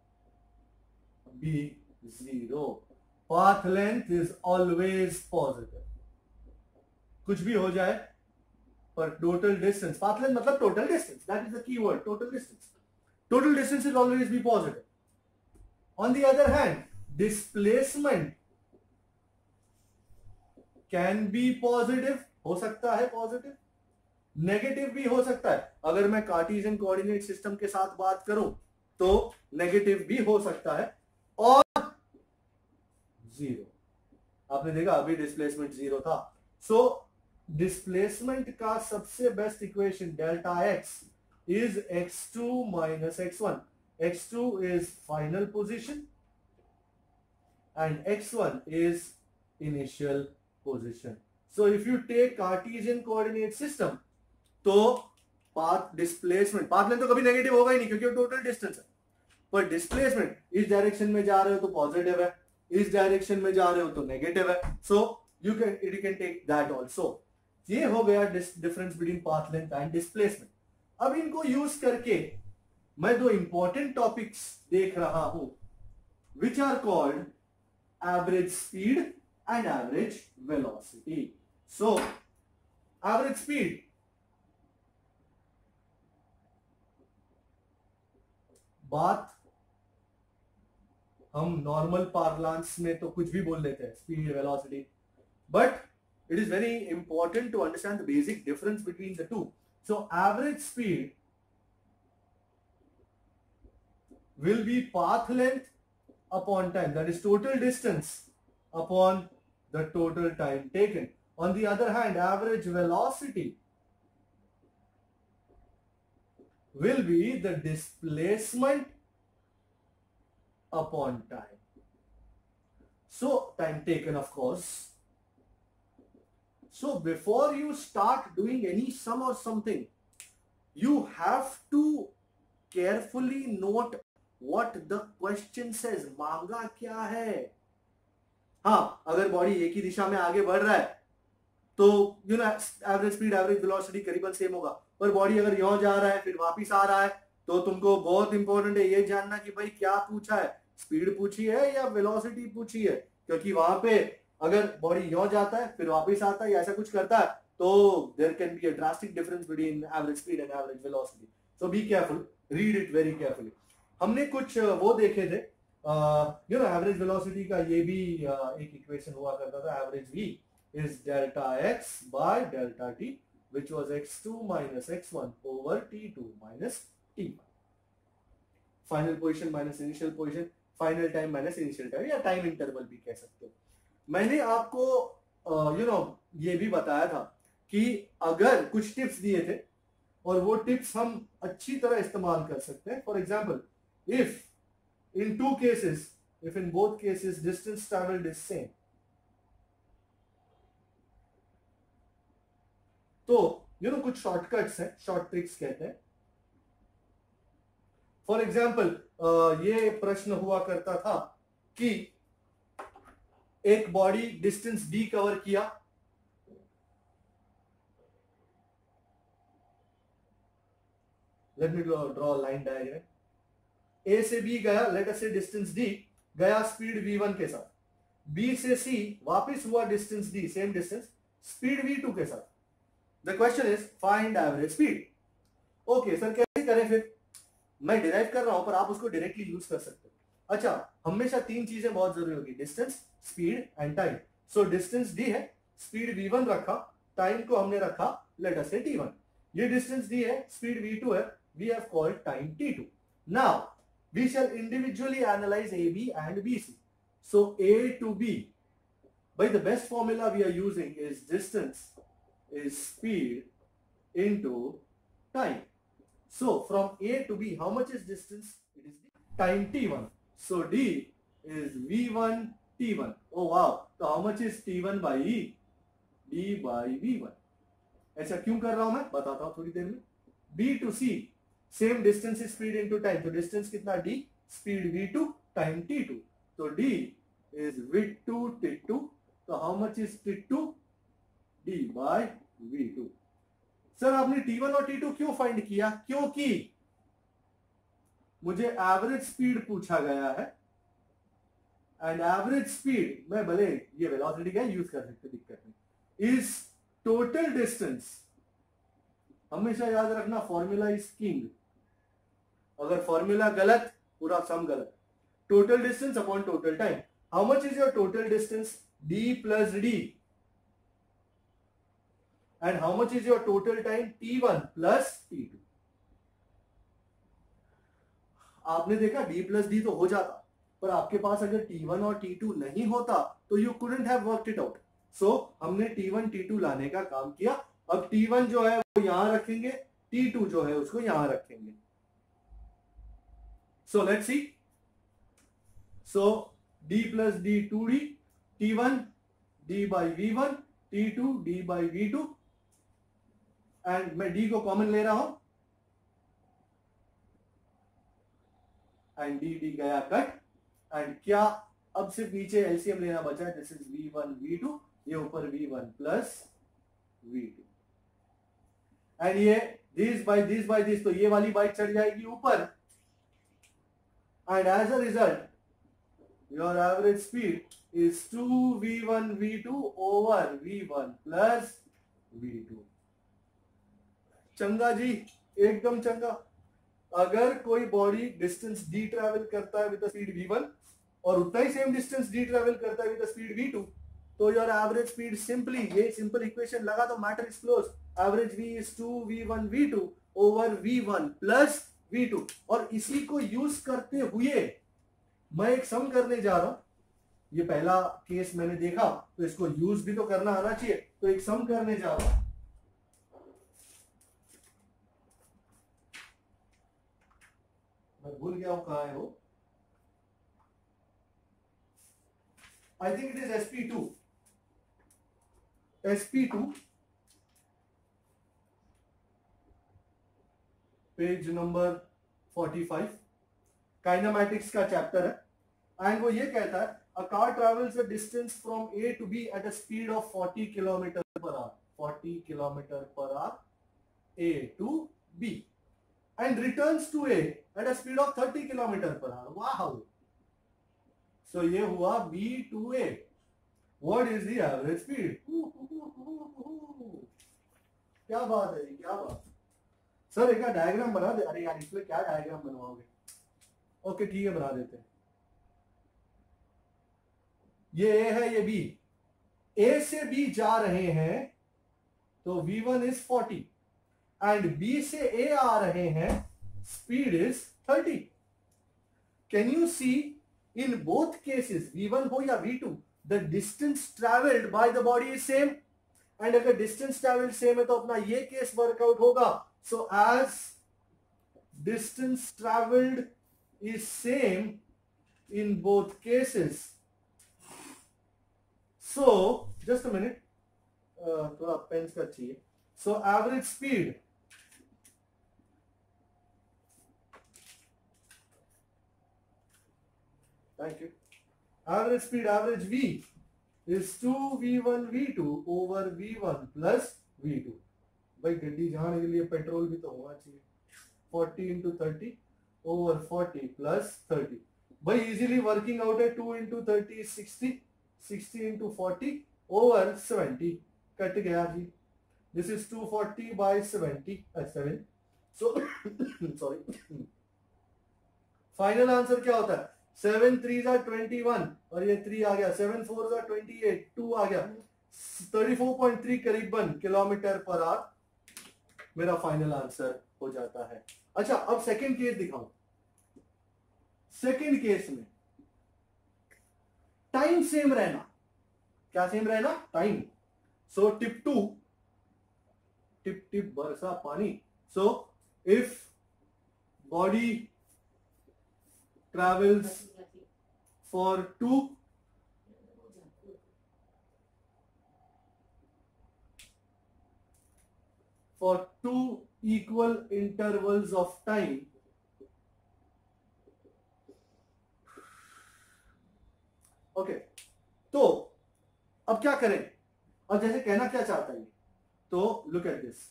be zero. Path length is always positive. कुछ भी हो जाए, पर total distance, path length मतलब total distance, that is the key word, total distance. Total distance will always be positive. On the other hand, displacement can be positive, हो सकता है positive, negative भी हो सकता है. अगर मैं कार्टेशियन कोऑर्डिनेट सिस्टम के साथ बात करूं तो नेगेटिव भी हो सकता है, और जीरो. आपने देखा अभी डिस्प्लेसमेंट जीरो था. सो डिस्प्लेसमेंट का सबसे best equation delta x is x two minus x one. X two is final position and x one is initial position. So if you take Cartesian coordinate system, तो path displacement, path length तो कभी negative होगा ही नहीं क्योंकि वो total distance है. पर displacement, इस डायरेक्शन में जा रहे हो तो पॉजिटिव है, इस डायरेक्शन में जा रहे हो तो नेगेटिव है. So you can you can take that also. ये हो गया difference between path length and displacement. अब इनको यूज करके मैं दो इंपॉर्टेंट टॉपिक्स देख रहा हूं, which are called average speed and average velocity. So average speed, बात हम नॉर्मल पार्लांस में तो कुछ भी बोल लेते हैं, speed, velocity, but it is very important to understand the basic difference between the two. So average speed will be path length upon time, that is total distance upon the total time taken. On the other hand, average velocity will be the displacement upon time. So time taken, of course. So before you start doing any sum or something, you have to carefully note what the question says. मांगा क्या है? हाँ, अगर body एक ही दिशा में आगे बढ़ रहा है तो you know average speed, average velocity करीबन सेम होगा, पर बॉडी अगर यों जा रहा है फिर वापिस आ रहा है तो तुमको बहुत इंपॉर्टेंट है ये जानना कि भाई क्या पूछा है, स्पीड पूछी है या वेलोसिटी पूछी है, क्योंकि वहां पे अगर बॉडी यों जाता है फिर वापस आता है या ऐसा कुछ करता है तो there can be a drastic difference between average speed and average velocity. So be careful, read it very carefully. हमने कुछ वो देखे थे, यू नो एवरेज वेलोसिटी का ये भी uh, एक इक्वेशन हुआ करता था, average v is delta x by delta t which was x two minus x one over t two minus t one. Final position minus initial position, final time minus initial time, या time interval भी कह सकते हो. मैंने आपको you know ये भी बताया था कि अगर कुछ टिप्स दिए थे और वो टिप्स हम अच्छी तरह इस्तेमाल कर सकते हैं. For example, if in two cases, if in both cases distance travelled is same, तो यू नो कुछ शॉर्टकट्स हैं, शॉर्ट ट्रिक्स कहते हैं. फॉर एग्जाम्पल, ये प्रश्न हुआ करता था कि एक बॉडी डिस्टेंस डी कवर किया, let me draw line diagram. A से बी गया, let us say distance D, गया स्पीड वी वन के साथ. बी से सी वापस हुआ distance D, same distance, speed v two के साथ. The question is find average speed. Okay sir, कैसे करें फिर? मैं डिराइव कर रहा हूं पर आप उसको डायरेक्टली यूज कर सकते हो. अच्छा, हमेशा तीन चीजें बहुत जरूरी होगी, distance, speed and time. So distance D है, स्पीड वी वन रखा, टाइम को हमने रखा let us say t one. ये डिस्टेंस डी है, स्पीड वी टू है, we have called time t two. Now we shall individually analyse A B and B C. So A to B, by the best formula we are using is distance is speed into time. So from A to B, how much is distance? It is time t one. So D is v one t one. Oh wow! So how much is t one by E? D by v one. ऐसा क्यों कर रहा हूं मैं, बताता हूं थोड़ी देर में. B to C, same distance is speed into time. तो distance कितना D? Speed v two time t two. तो D is v two t two. तो how much is t two? D by v two. Sir आपने t one और t two क्यों find किया? क्योंकि मुझे एवरेज स्पीड पूछा गया है, एंड एवरेज स्पीड मैं भले ये वेलोसिटी का यूज कर सकते, दिक्कत नहीं, इज टोटल डिस्टेंस. हमेशा याद रखना, फॉर्मूला इज किंग. अगर फॉर्मूला गलत, पूरा सम गलत. Total distance upon total time. How much is your total distance? D plus D. And how much is your total time? T one plus T two. आपने देखा D plus D तो हो जाता, पर आपके पास अगर T one और T two नहीं होता तो you couldn't have worked it out. So हमने T one T two लाने का काम किया. अब T one जो है वो यहां रखेंगे, T two जो है उसको यहां रखेंगे. So let's see. So D plus D two D. T one D by V one, T two D by V two, and मैं D को कॉमन ले रहा हूं, एंड D D गया कट, एंड क्या अब सिर्फ नीचे एलसीएम लेना बचा है. This is V one V two, ये ऊपर V one plus V two, and ये this by this by this, तो ये वाली बाइक चढ़ जाएगी ऊपर, and as a result your average speed is two v one v two over v one plus v two. चंगा जी, एकदम चंगा. अगर कोई बॉडी डिस्टेंस डी ट्रेवल करता है विद स्पीड वी वन और उतना ही सेम डिस्टेंस डी ट्रेवल करता है विद स्पीड वी टू, तो योर एवरेज स्पीड सिंपली, ये सिंपल इक्वेशन लगा तो matter is close, average v is two v one v two over v one plus v two. और इसी को use करते हुए मैं एक सम करने जा रहा हूं। ये पहला केस मैंने देखा तो इसको यूज भी तो करना आना चाहिए, तो एक सम करने जा रहा हूं। मैं भूल गया हूं कहां है वो, I think it is S P two, S P two page number forty five, kinematics का चैप्टर है। एंड वो ये कहता है a car travels a distance from A to B at a speed of forty kilometre per hour, forty kilometre per hour A to B, and returns to A at a speed of thirty kilometer per hour. Wow! So ये हुआ B to A. What is the average speed? क्या बात है, क्या बात। Sir एक diagram बना दे। अरे यार इसमें क्या डायग्राम बनवाओगे? ओके ठीक है बना देते हैं। ये A है, ये B, A से B जा रहे हैं तो v one is forty and B से A आ रहे हैं, speed is thirty. Can you see in both cases v one हो या v two, the distance traveled by the body is same, and अगर distance traveled same है तो अपना ये केस वर्कआउट होगा। So as distance traveled is same in both cases, so just a minute, uh, थोड़ा पेंस का चाहिए। So average speed Thank you. Average speed, average V is two V one V two over V one plus V two. भाई गड्डी जाने के लिए petrol भी तो होना चाहिए। forty into thirty over forty plus thirty. भाई इजीली वर्किंग आउट है, two into thirty is sixty, sixty into forty over seventy. Cut गया जी। This is two forty by seventy, uh, seven. So sorry. Final answer क्या होता है? Seven three जा twenty one और ये थ्री आ गया, सेवन फोर जा ट्वेंटी एट, टू आ गया, थर्टी फोर पॉइंट थ्री करीबन किलोमीटर पर आवर मेरा फाइनल आंसर हो जाता है। अच्छा अब सेकंड केस दिखाऊं। सेकंड केस में टाइम सेम रहना, क्या सेम रहना? Time. So tip two, tip tip बरसा पानी। So if body travels for two for two equal intervals of time, okay okay. तो अब क्या करें? अब जैसे कहना क्या चाहता है, तो लुक एट दिस।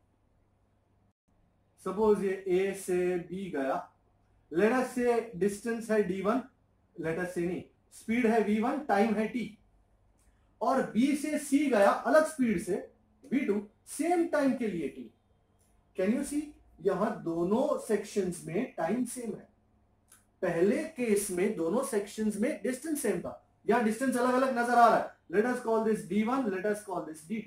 सपोज ये A से B गया, लेट अस से डिस्टेंस है डी वन, लेट अस से नहीं, स्पीड है वी वन, टाइम है t, और B से C गया अलग स्पीड से वी टू, सेम टाइम के लिए t। कैन यू सी यहां दोनों सेक्शंस में टाइम सेम है। पहले केस में दोनों सेक्शंस में डिस्टेंस सेम था, यहां डिस्टेंस अलग अलग नजर आ रहा है। Let us call this D one, let us call this D two.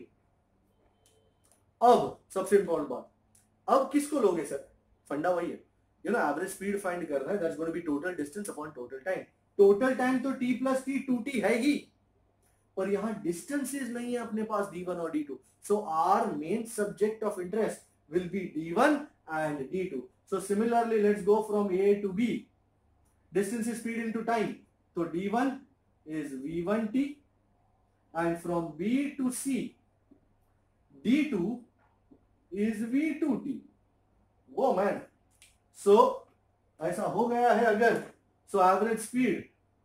अब सबसे इंपॉर्टेंट बात, अब किसको लोगे सर? फंडा वही है, you know average speed find करना है, that's going to be total distance upon total time. Total time तो t plus t two t है ही, और यहां डिस्टेंसेस नहीं है अपने पास डी वन और D two. So our main subject of interest will be D one and D two. So similarly let's go from A to B, distance is speed into time, तो D one is v one t and from B to C D two is v two t. वो man, so so, ऐसा हो गया है अगर, so average speed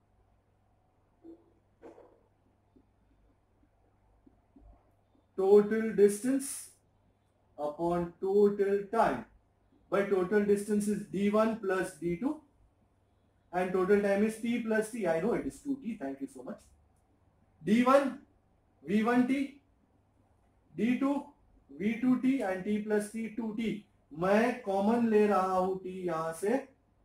total distance upon total time, by total distance is D one plus D two and total time is t plus t. I know it is two t, thank you so much. D one v one t, D two v two t and t plus t two t. मैं common ले रहा हूं T यहां से,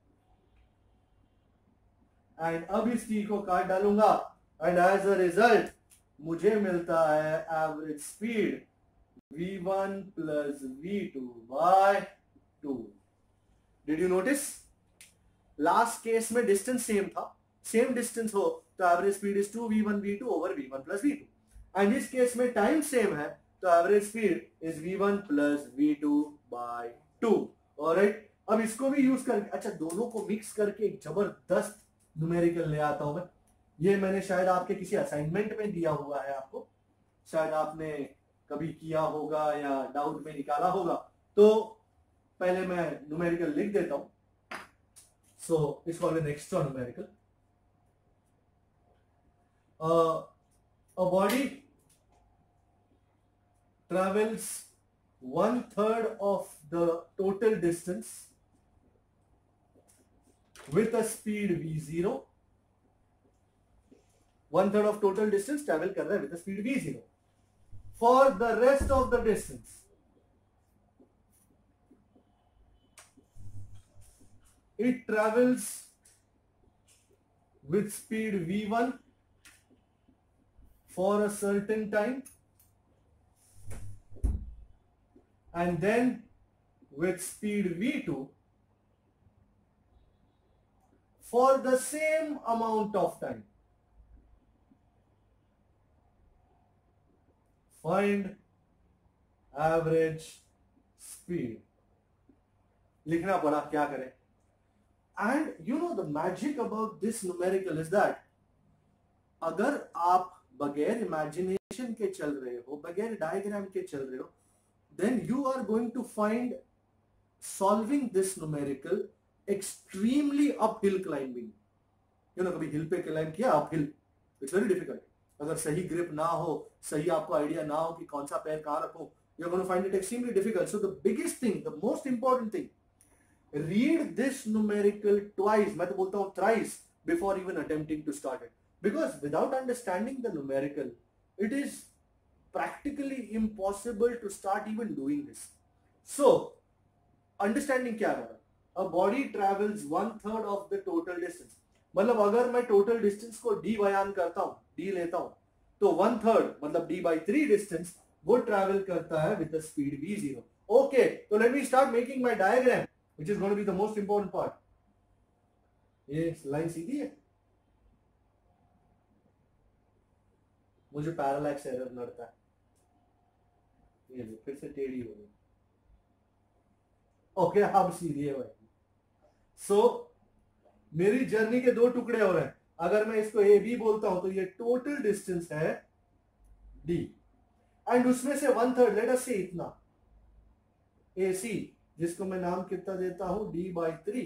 and अब इस T को काट डालूंगा, एंड एज अ रिजल्ट मुझे मिलता है average speed v one plus v two by two. Did you notice? Last case में डिस्टेंस सेम था, सेम डिस्टेंस हो तो average speed is two v one v two over v one plus v two, and इस case में time same है तो average speed is v one plus v two by two. Alright, अब इसको भी use करके, अच्छा दोनों को मिक्स करके एक जबरदस्त न्यूमेरिकल ले आता हूं मैं। ये मैंने शायद आपके किसी असाइनमेंट में दिया हुआ है आपको, शायद आपने कभी किया होगा या डाउट में निकाला होगा। तो पहले मैं न्यूमेरिकल लिख देता हूं। So it's called an extra numerical. Uh, a body travels one third of the total distance with a speed v zero. One third of total distance travel कर रहा है with a speed v zero. For the rest of the distance, it travels with speed v one for a certain time, and then with speed v two for the same amount of time. Find average speed. लिखना पड़ा, क्या करें? And you know the magic about this numerical is that अगर आप बगैर imagination के चल रहे हो, बगैर डायग्राम के चल रहे हो, then you are going to find solving this numerical extremely uphill climbing. You know, कभी हिल पे क्लाइंब किया, uphill, it's very difficult. अगर सही ग्रिप ना हो, सही आपको आइडिया ना हो कि कौन सा पैर कहां रखो, you're going to find it extremely difficult. So the biggest thing, the most important thing, read this numerical twice, मैं तो बोलता हूँ thrice, before even attempting to start it, because without understanding the numerical, it is practically impossible to start even doing this. So understanding क्या है? A body travels one third of the total distance. मतलब अगर मैं total distance को d बयान करता हूँ, d लेता हूँ, तो one third मतलब d by three distance वो travel करता है with the speed v zero. Okay, so let me start making my diagram, which is going to be the most important part. ये लाइन सीधी है, मुझे पैरालैक्स एरर लड़ता है, ये लो फिर से टेढ़ी हो गई। ओके, अब सीधी है भाई। सो so, मेरी जर्नी के दो टुकड़े हो रहे हैं। अगर मैं इसको ए बी बोलता हूं तो ये टोटल डिस्टेंस है डी, एंड उसमें से वन थर्ड, लेट अस से इतना ए सी, जिसको मैं नाम कितना देता हूं D by three,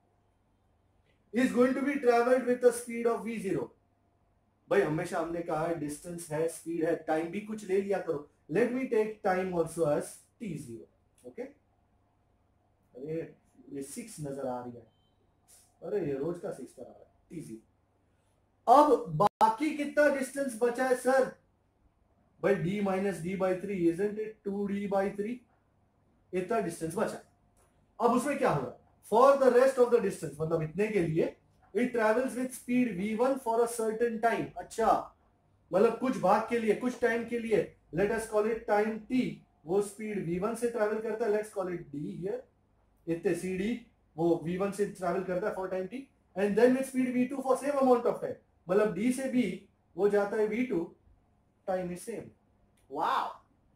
is going to be travelled with the speed of v zero. भाई हमेशा हमने कहा है डिस्टेंस है, स्पीड है, टाइम भी कुछ ले लिया करो। Let me take time also as t zero. Okay, अरे ये सिक्स नजर आ रही है, अरे ये रोज का सिक्स कर आ रहा है, टी जीरो। अब बाकी कितना डिस्टेंस बचा है सर? भाई D minus D by three, isn't it two D by three, इतना डिस्टेंस बचा। अब उसमें क्या होगा? For the rest of the distance, मतलब इतने के लिए, it travels with speed v one for a certain time. अच्छा, मतलब कुछ भाग के लिए, कुछ टाइम के लिए, let us call it time t, वो स्पीड वी वन से ट्रेवल करता है, let's call it D here, इतने सी डी वो वी वन से ट्रेवल करता है for time t, and then with speed v two for same amount of time, मतलब डी से बी वो जाता है v two, time is same. Wow,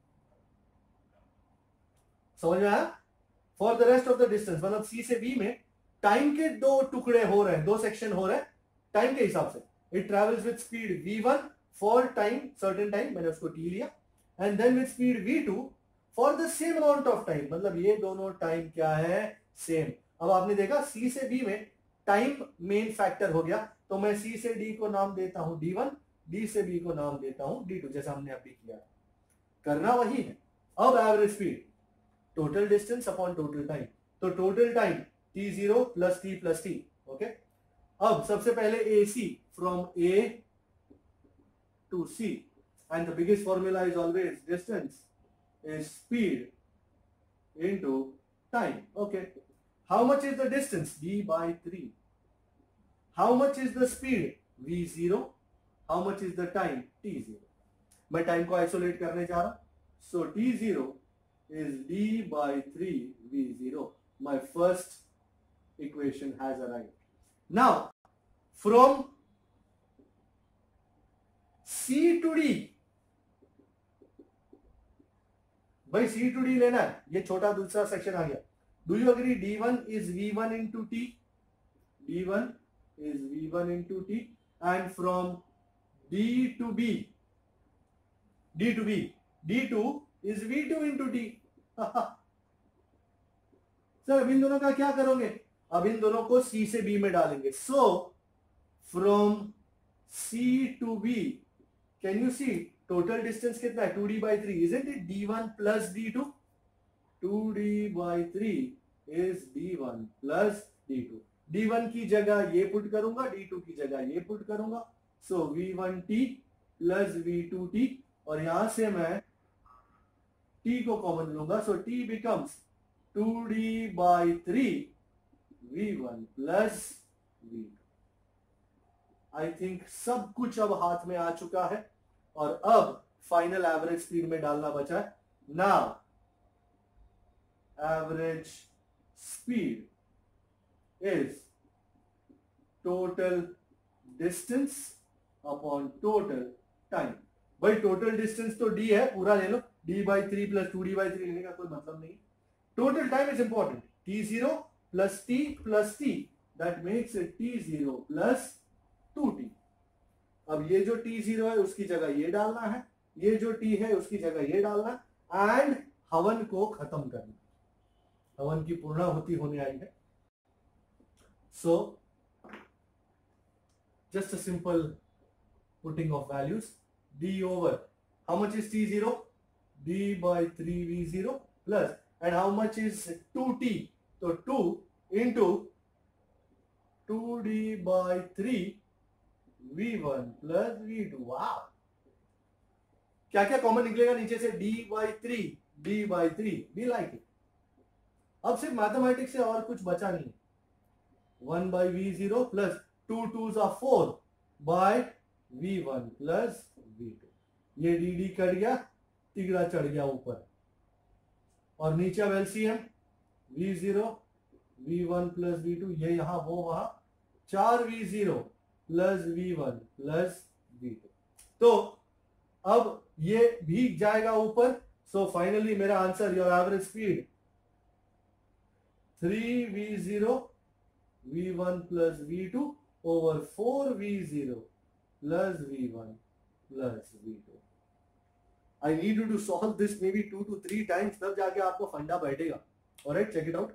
समझ में आया? For the rest of the distance, मतलब सी से बी में टाइम के दो टुकड़े हो रहे हैं, दो सेक्शन हो रहे हैं टाइम के हिसाब से। It travels with speed v one for time, certain time, मैंने उसको टी लिया, and then with speed v two for the same amount of time, मतलब ये दोनों टाइम क्या है? सेम। अब आपने देखा सी से बी में टाइम मेन फैक्टर हो गया, तो मैं सी से डी को नाम देता हूं डी वन, डी से बी को नाम देता हूं डी टू, जैसा हमने अभी किया। करना वही है। अब average speed, total distance upon total time, तो total time t zero plus t plus t. Okay, अब सबसे पहले A C, from A to C, and the biggest formula is always distance is speed into time. Okay. How much is the distance? D by three. How much is the speed? V zero. How much is the time? T zero. मैं time को isolate करने जा रहा, so T zero is D by three V zero. My first equation has arrived. Now from C to D, भाई C to D लेना है, ये छोटा दूसरा सेक्शन आ गया. Do you agree D one is V one into T? D one is V one into T, and from D to B, D to B, D two is V two into T. Sir अब इन दोनों का क्या करोगे? अब इन दोनों को C से B में डालेंगे. So from C to B, can you see total distance कितना है? two D by three. Isn't it D one plus D two? two D by three is D one plus D two. D one की जगह ये put करूंगा, D two की जगह ये put करूंगा. So V one T plus V two T, और यहां से मैं T को कॉमन लूंगा. So T becomes two D by three V one plus V two. I think सब कुछ अब हाथ में आ चुका है, और अब फाइनल एवरेज स्पीड में डालना बचा है. Now average speed is total distance upon total time. भाई टोटल डिस्टेंस तो D है, पूरा ले लो. D by three plus two D by three लेने का कोई मतलब नहीं. Total time is important. T zero plus T plus T, that makes it T zero plus two T. अब ये जो T zero है उसकी जगह ये डालना है, ये जो T है उसकी जगह ये डालना, एंड हवन को खत्म करना. हवन की पूर्णाहुति होने आई है. So just a simple putting of values. D over how much is T zero? D by three V zero plus, and how much is two T? So two into two D by three V one plus V two. Wow, क्या क्या common निकलेगा नीचे से? D by three, D by three. We like it. अब सिर्फ mathematics से और कुछ बचा नहीं. one by V zero plus two twos are four by V one plus V two. ये D D कट गया, तिगड़ा चढ़ गया ऊपर, और नीचे अब LCM V zero V one plus V two, ये यहां वो वहां, चार V zero plus V one plus V two. तो अब ये भीग जाएगा ऊपर. सो फाइनली मेरा आंसर, your average speed three V zero V one plus V two over four V zero plus V one plus V two. I need you to solve this maybe two to three times, तब जाके आपको फंडा बैठेगा. Alright, check it out.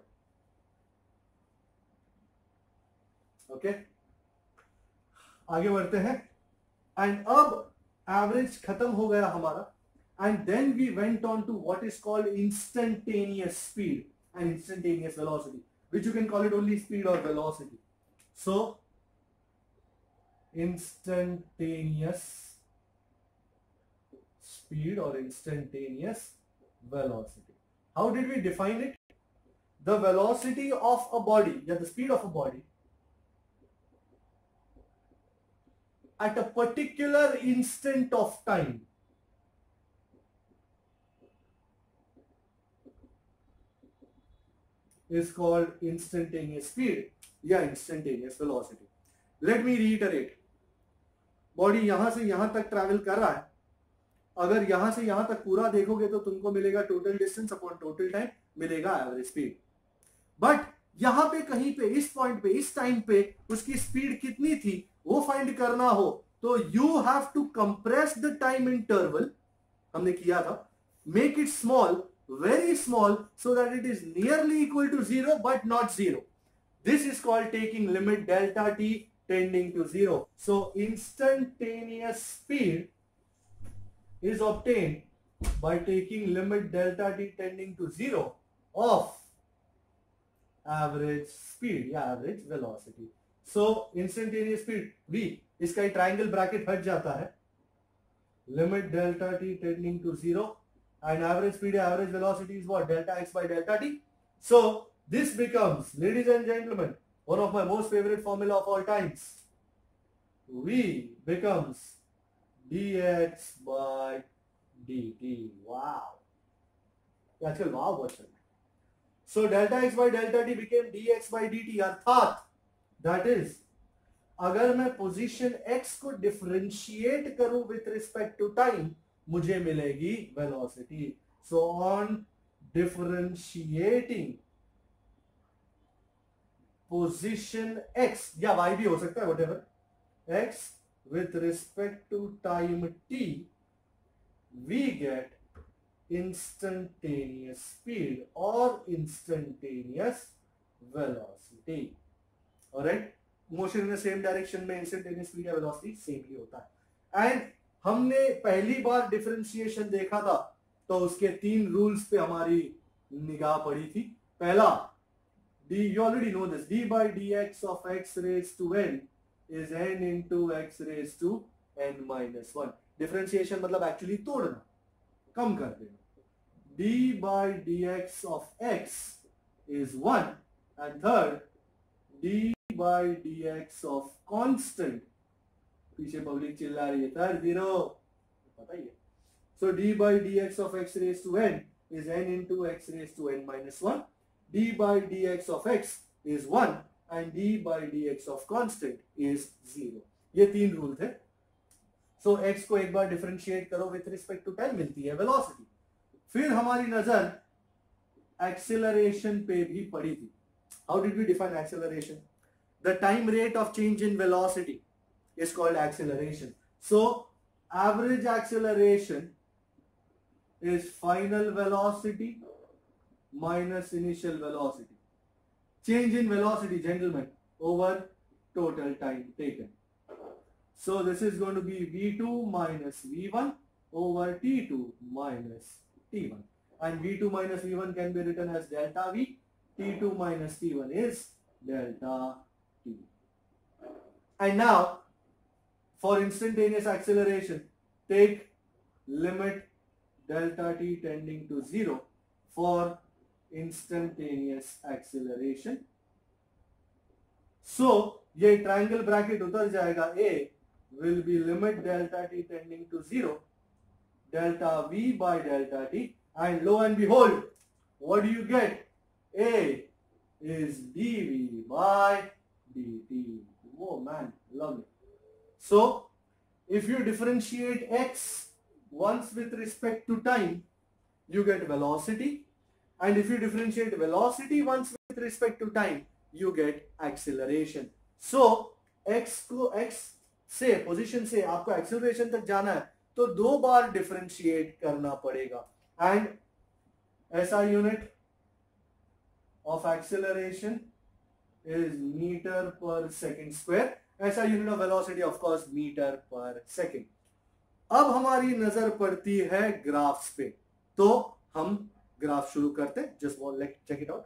Okay, आगे बढ़ते हैं. And अब average खत्म हो गया हमारा, and then we went on to what is called instantaneous speed and instantaneous velocity, which you can call it only speed or velocity. So instantaneous speed or instantaneous velocity. How did we define it? The velocity of a body, yeah, the speed of a body at a particular instant of time is called instantaneous speed या instantaneous velocity. Let me reiterate. Body यहां से यहां तक travel कर रहा है. अगर यहां से यहां तक पूरा देखोगे तो तुमको मिलेगा total distance upon total time, मिलेगा एवरेज स्पीड. बट यहां पे कहीं पे इस पॉइंट पे इस टाइम पे उसकी स्पीड कितनी थी वो फाइंड करना हो तो you have to compress the time interval. हमने किया था, make it small, very small, so that it is nearly equal to zero but not zero. This is called taking limit delta t tending to zero. So instantaneous speed is obtained by taking limit delta t tending to zero of average speed या average velocity. So instantaneous speed v, इसका triangle bracket हट जाता है, limit delta t tending to zero, and average speed, average velocity is what? Delta x by delta t. So this becomes, ladies and gentlemen, one of my most favorite formula of all times. V becomes dx by dt. Wow. आजकल वाव बहुत चल रहा है. So delta x by delta t became dx by dt. अर्थात that is, अगर मैं position x को differentiate करूं विथ रिस्पेक्ट टू टाइम, मुझे मिलेगी velocity. So on differentiating position x, या y भी हो सकता है, whatever, x with respect to time t, we get instantaneous speed or instantaneous velocity. Alright, motion in the same direction में instantaneous speed या velocity same ही होता है. एंड हमने पहली बार डिफरेंशिएशन देखा था तो उसके तीन रूल्स पे हमारी निगाह पड़ी थी. पहला, d, you already know this, d by dx of x raised to n is n into x raised to n minus one. Differentiation मतलब एक्चुअली तोड़ना, कम कर देना. d by dx of x is one, and third, d by dx of constant, पीछे public चिल्ला रही है, third zero, पता ही है. So d by dx of x raised to n is n into x raised to n minus one. d by dx of x is one and d by dx of constant is zero. ये तीन rule थे. So x को एक बार differentiate करो with respect to time, मिलती है velocity. फिर हमारी नजर एक्सेलरेशन पे भी पड़ी थी. How did we define acceleration? The time rate of change in velocity is called acceleration. So average acceleration is final velocity minus initial velocity. Change in velocity, gentlemen, over total time taken. So this is going to be v two minus v one over t two minus t one. And v two minus v one can be written as delta v. t two minus t one is delta t. And now, for instantaneous acceleration, take limit delta t tending to zero for instantaneous acceleration. So, ये triangle bracket उतर जाएगा. A will be limit delta t tending to zero, delta v by delta t, and lo and behold, what do you get? A is dv by dt. Oh man, lovely. So, if you differentiate x once with respect to time, you get velocity, and if you differentiate velocity once with respect to time, you get acceleration. So, x को x से position से आपको acceleration तक जाना है तो दो बार differentiate करना पड़ेगा. एंड ऐसा unit of acceleration is meter per second square. ऐसा unit of velocity of course metre per second. अब हमारी नजर पड़ती है ग्राफ्स पे, तो हम ग्राफ शुरू करते हैं. Just one let check it out.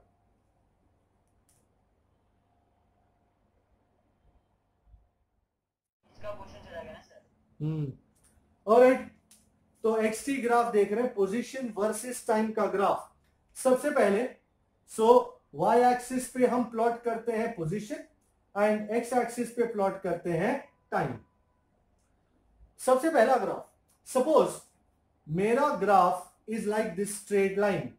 इसका क्वेश्चन चला गया ना सर. हम्म ऑलराइट, तो एक्सटी ग्राफ देख रहे हैं, पोजीशन वर्सेस टाइम का ग्राफ. सबसे पहले सो y एक्सिस पे हम प्लॉट करते हैं पोजीशन एंड x एक्सिस पे प्लॉट करते हैं टाइम. सबसे पहला ग्राफ, सपोज मेरा graph is like this straight line.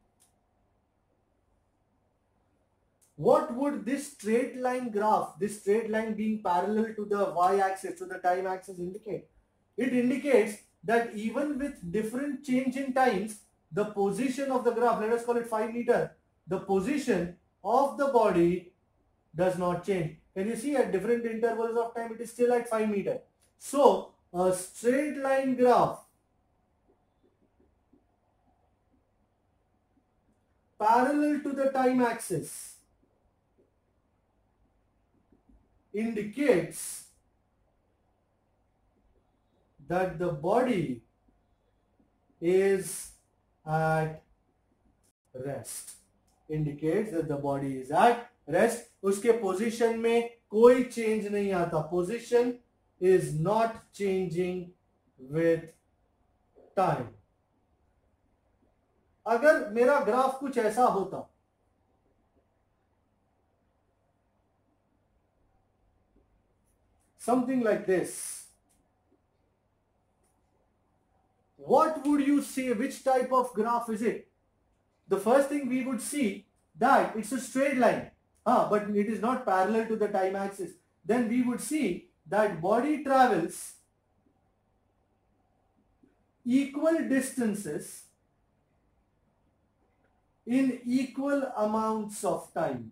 What would this straight line graph, this straight line being parallel to the y axis, to the time axis indicate? It indicates that even with different change in times, the position of the graph, let us call it five meter, the position of the body does not change. Can you see at different intervals of time it is still at five meter. So a straight line graph parallel to the time axis indicates that the body is at rest. Indicates that the body is at rest. उसके position में कोई change नहीं आता. Position is not changing with time. अगर मेरा graph कुछ ऐसा होता, something like this. What would you say? Which type of graph is it? The first thing we would see that it's a straight line, ah, but it is not parallel to the time axis. Then we would see that body travels equal distances in equal amounts of time.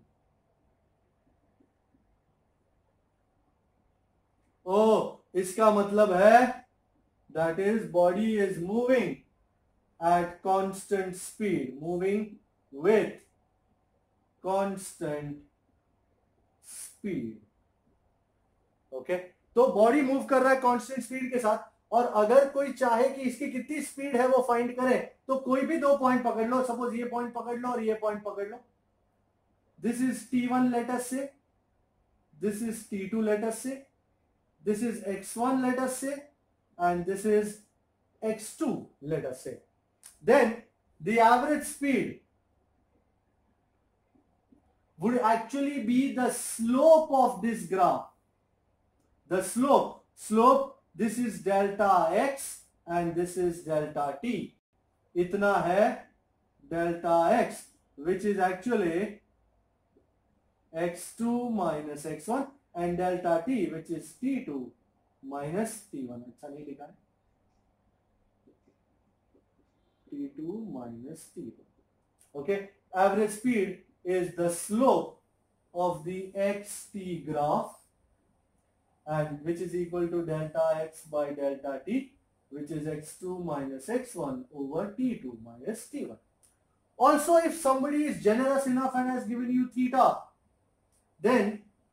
Oh, इसका मतलब है that is body is moving at constant speed, moving with constant speed. Okay okay? तो body move कर रहा है constant speed के साथ, और अगर कोई चाहे कि इसकी कितनी स्पीड है वो फाइंड करे, तो कोई भी दो पॉइंट पकड़ लो. सपोज ये पॉइंट पकड़ लो और ये पॉइंट पकड़ लो. This is t one let us say, this is t two let us say, this is x one let us say, and this is x two let us say. Then the average speed would actually be the slope of this graph. The slope, slope, this is delta x and this is delta t. Itna hai delta x, which is actually x two minus x one, and delta t, which is t two minus t one. अच्छा नहीं लिखा है, t two minus t one. Okay, average speed is the slope of the xt graph, and which is equal to delta x by delta t, which is x two minus x one over t two minus t one. Also, if somebody is generous enough and has given you theta, then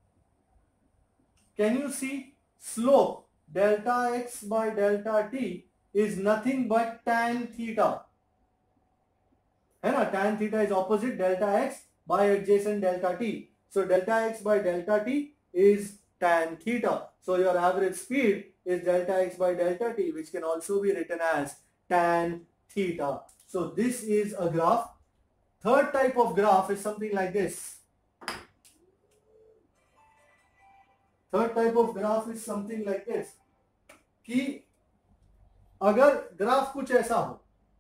can you see slope delta x by delta t is nothing but tan theta, है ना? Tan theta is opposite delta x by adjacent delta t. So delta x by delta t is tan theta. So your average speed is delta x by delta t, which can also be written as tan theta. So this is a graph. Third type of graph is something like this. Third type of graph is something like this, कि अगर graph कुछ ऐसा हो,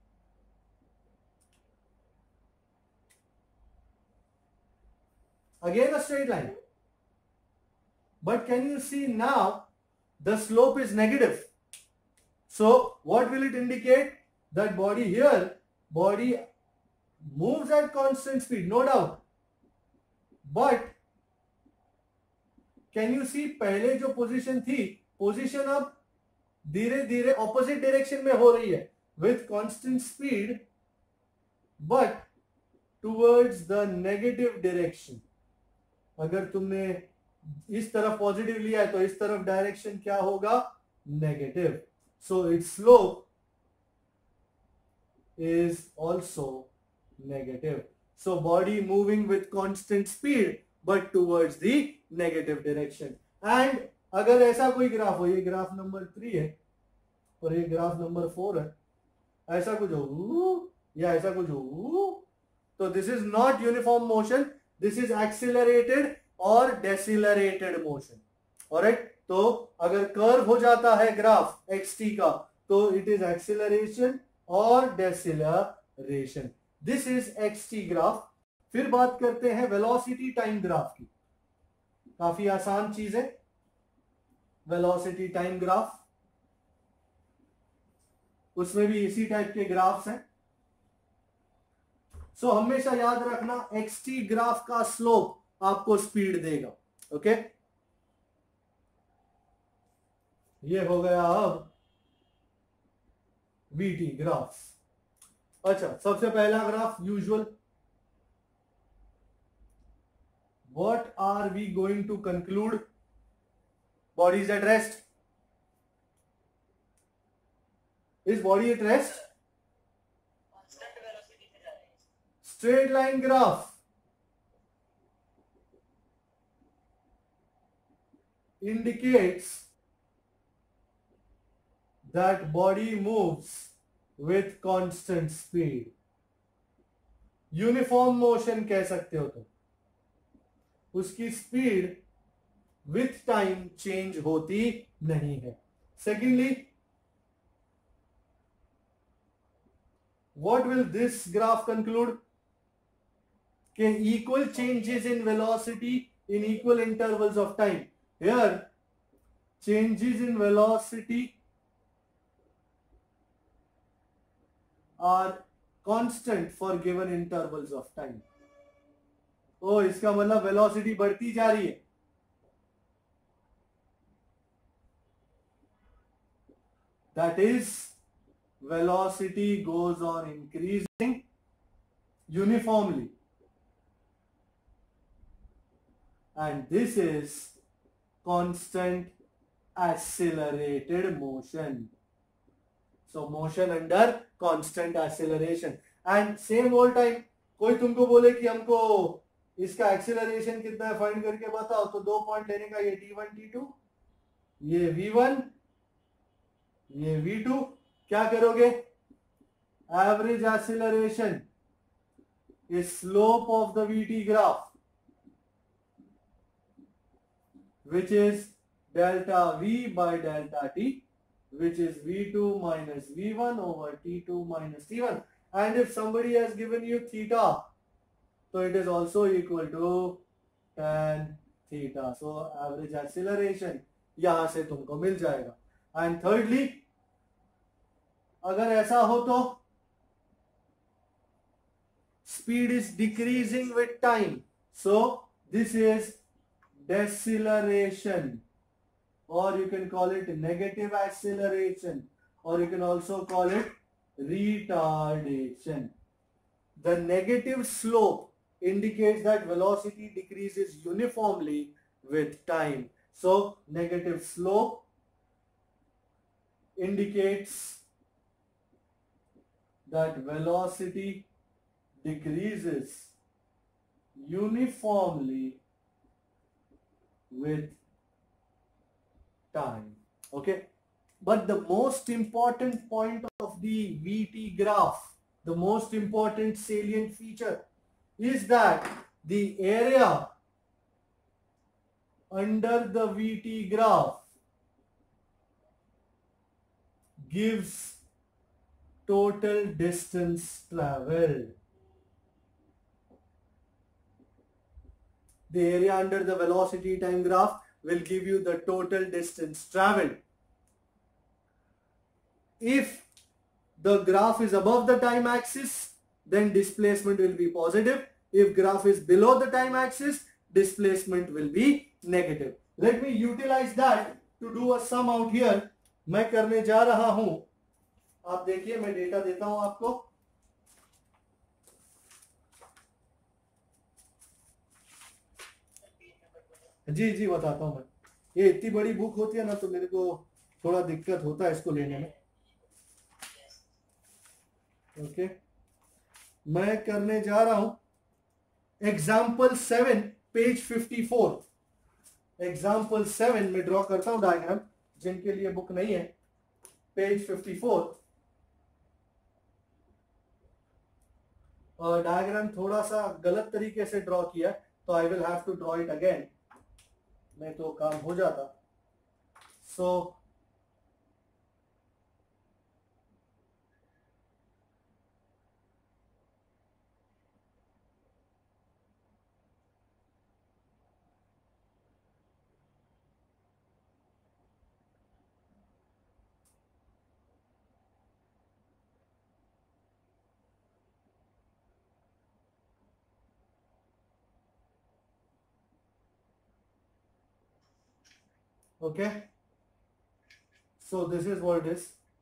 again a straight line, but can you see now the slope is negative. So what will it indicate? That body here, body moves at constant speed, no doubt, but can you see पहले जो position थी, position अब धीरे धीरे opposite direction में हो रही है with constant speed, but towards the negative direction. अगर तुमने इस तरफ पॉजिटिव लिया है तो इस तरफ डायरेक्शन क्या होगा? Negative. So its slope is also negative. So body moving with constant speed but towards the negative direction. And अगर ऐसा कोई ग्राफ हो, ये ग्राफ नंबर थ्री है और ये ग्राफ नंबर फोर है, ऐसा कुछ हो या ऐसा कुछ हो, तो this is not uniform motion, this is accelerated और डेसिलरेटेड मोशन. ऑलराइट, तो अगर कर्व हो जाता है ग्राफ xt का, तो इट इज एक्सिलरेशन और deceleration. This is xt graph. फिर बात करते हैं वेलोसिटी टाइम ग्राफ की. काफी आसान चीज है वेलोसिटी टाइम ग्राफ. उसमें भी इसी टाइप के ग्राफ्स हैं. सो so, हमेशा याद रखना xt ग्राफ का स्लोप आपको स्पीड देगा. Okay okay? ये हो गया अब vt ग्राफ. अच्छा, सबसे पहला graph usual. What are we going to conclude? Body is at rest. Is body at rest? Straight line graph indicates that body moves with constant speed. Uniform motion कह सकते हो तुम. उसकी स्पीड विथ टाइम चेंज होती नहीं है। Secondly, what will this graph conclude? कि equal changes in velocity in equal intervals of time. Here changes in velocity are constant for given intervals of time. ओ इसका मतलब वेलोसिटी बढ़ती जा रही है। That is, velocity goes on increasing uniformly, and this is constant accelerated motion. So motion under constant acceleration. And same whole time कोई तुमको बोले कि हमको इसका एक्सेलरेशन कितना है फाइंड करके बताओ, तो दो पॉइंट लेने का, ये टी वन टी टू, ये वी वन, ये वी टू। क्या करोगे? Average acceleration is slope of the v t graph which is delta v by delta t, which is v two minus v one over t two minus t one. And if somebody has given you theta, so it is also equal to tan theta. So average acceleration यहां से तुमको मिल जाएगा. And thirdly, अगर ऐसा हो तो speed is decreasing with time, so this is deceleration, or you can call it negative acceleration, or you can also call it retardation. The negative slope indicates that velocity decreases uniformly with time. So negative slope indicates that velocity decreases uniformly with time. Okay, but the most important point of the V T graph, the most important salient feature is that the area under the V T graph gives total distance traveled. The area under the velocity time graph will give you the total distance traveled. If the graph is above the time axis, then displacement will be positive. If graph is below the time axis, displacement will be negative. Let me utilize that to do a sum out here. मैं करने जा रहा हूं, आप देखिए मैं data देता हूं आपको. जी जी बताता हूं मैं. ये इतनी बड़ी बुक होती है ना, तो मेरे को थोड़ा दिक्कत होता है इसको लेने में. ओके, मैं करने जा रहा हूं example seven page fifty four. Example seven में ड्रॉ करता हूं डायग्राम, जिनके लिए बुक नहीं है. Page fifty four. और डायग्राम थोड़ा सा गलत तरीके से ड्रॉ किया, तो I will have to draw it again, नहीं तो काम हो जाता. So okay, so this is what it is.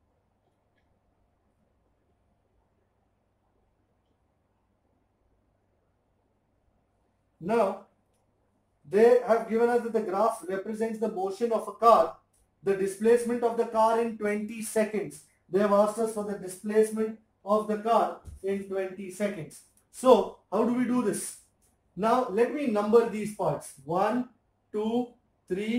Now they have given us that the graph represents the motion of a car, the displacement of the car in twenty seconds. They have asked us for the displacement of the car in twenty seconds. So how do we do this? Now let me number these parts. One, two, three,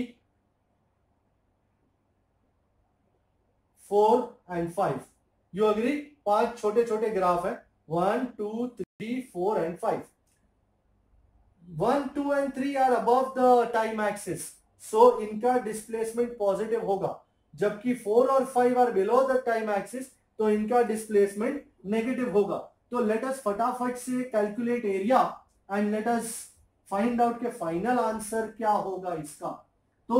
four and five. You agree? पांच छोटे छोटे graph है. One two three four and five. One two and three are above the time axis, so इनका displacement positive होगा, जबकि four और five are below the time axis, तो इनका डिस्प्लेसमेंट नेगेटिव होगा। तो लेट अस फटाफट से calculate area and let us find out के फाइनल आंसर क्या होगा इसका। तो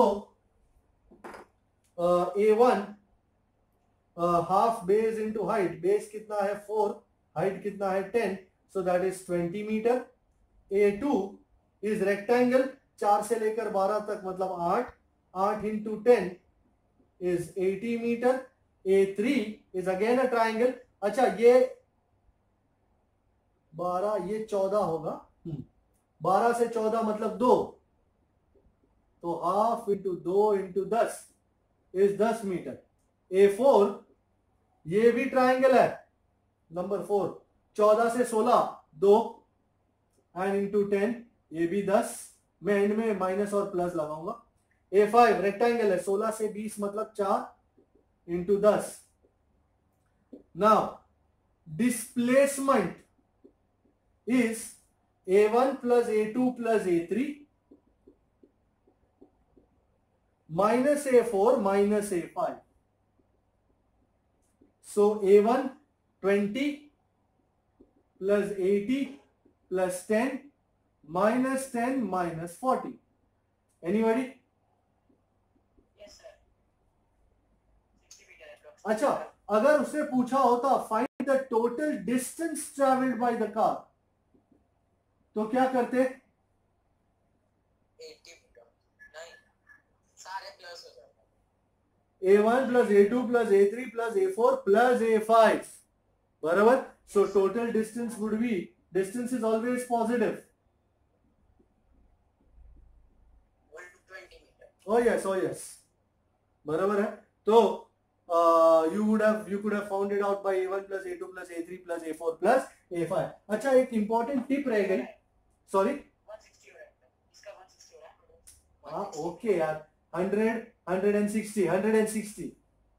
A one half base into height, base कितना है फोर, हाइट कितना है ten, so that is twenty metre. A two is rectangle, चार से लेकर बारह तक मतलब आठ, आठ into ten is eighty metre. A three is again a triangle, अच्छा ये बारह, ये चौदह होगा, बारह से चौदह मतलब दो, तो हाफ इंटू दो इंटू दस इज दस मीटर। ए फोर ये भी ट्राइंगल है, नंबर फोर, चौदह से सोलह दो, एंड इंटू टेन ये भी दस, मैं एंड में माइनस और प्लस लगाऊंगा। ए फाइव रेक्टेंगल है, सोलह से बीस मतलब चार इंटू दस। Now displacement is A one plus A two plus A three minus A four minus A five. So A one twenty plus eighty plus ten minus ten minus forty. Anybody? अच्छा, अगर उससे पूछा होता find the total distance travelled by the car, तो क्या करते? A one plus A two plus A three plus A four plus A five, बराबर। So total distance would B, distance is always positive. Oh yes, oh yes, बराबर है। तो uh, you would have you could have found it out by A one plus A two plus A three plus A four plus A five. अच्छा, एक important tip रह गई, sorry हाँ okay यार, hundred hundred and sixty hundred and sixty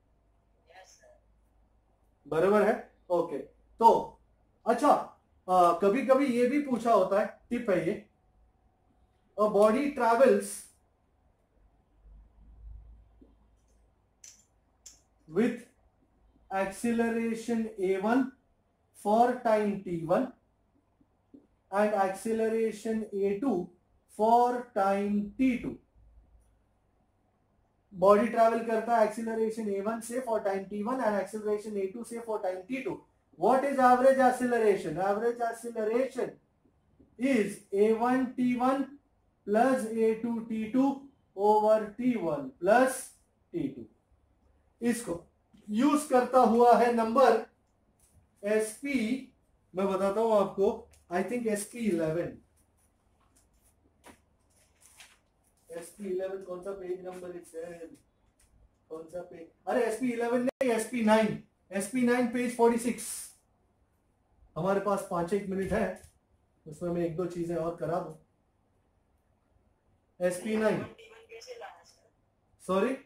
बराबर है, okay. तो अच्छा, uh, कभी कभी ये भी पूछा होता है, टिप है ये, a body travels with acceleration a one for time t one and acceleration a two for time t two। Body travel करता है एक्सीलरेशन ए वन से for time t one and acceleration A two से for time t two. What is average acceleration? Average acceleration is A one t one plus A two t two over t one plus t two. इसको use करता हुआ है number SP, मैं बताता हूं आपको, I think SP eleven, SP eleven कौन सा पेज नंबर है, कौन सा पेज, अरे एसपी इलेवन नहीं, SP nine, SP nine page forty six. हमारे पास पांच एक मिनट है, उसमें मैं एक दो चीजें और करा दूं। एसपी नाइन, सॉरी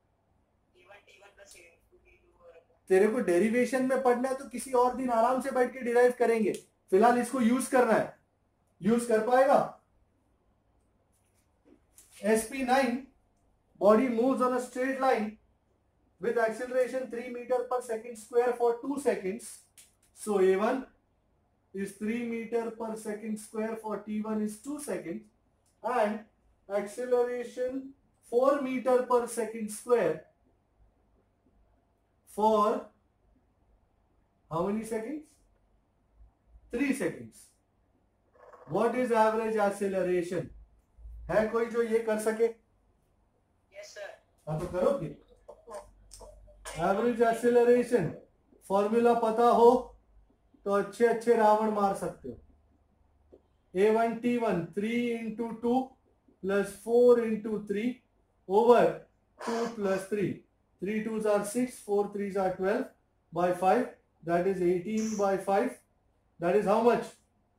तेरे को डेरिवेशन में पढ़ना है तो किसी और दिन आराम से बैठ के डिराइव करेंगे, फिलहाल इसको यूज करना है। यूज कर पाएगा? SP nine, body moves on a straight line with acceleration three meter per second square for two seconds. So A one is three meter per second square for T one is two seconds and acceleration four meter per second square for how many seconds? Three seconds. What is average acceleration? है कोई जो ये कर सके? Yes sir. हाँ तो करोगे? Average acceleration formula पता हो तो अच्छे अच्छे रावण मार सकते हो। A one t one three into two plus four into three over two plus three, three two are six, four three are twelve by five, that is eighteen by five, that is how much?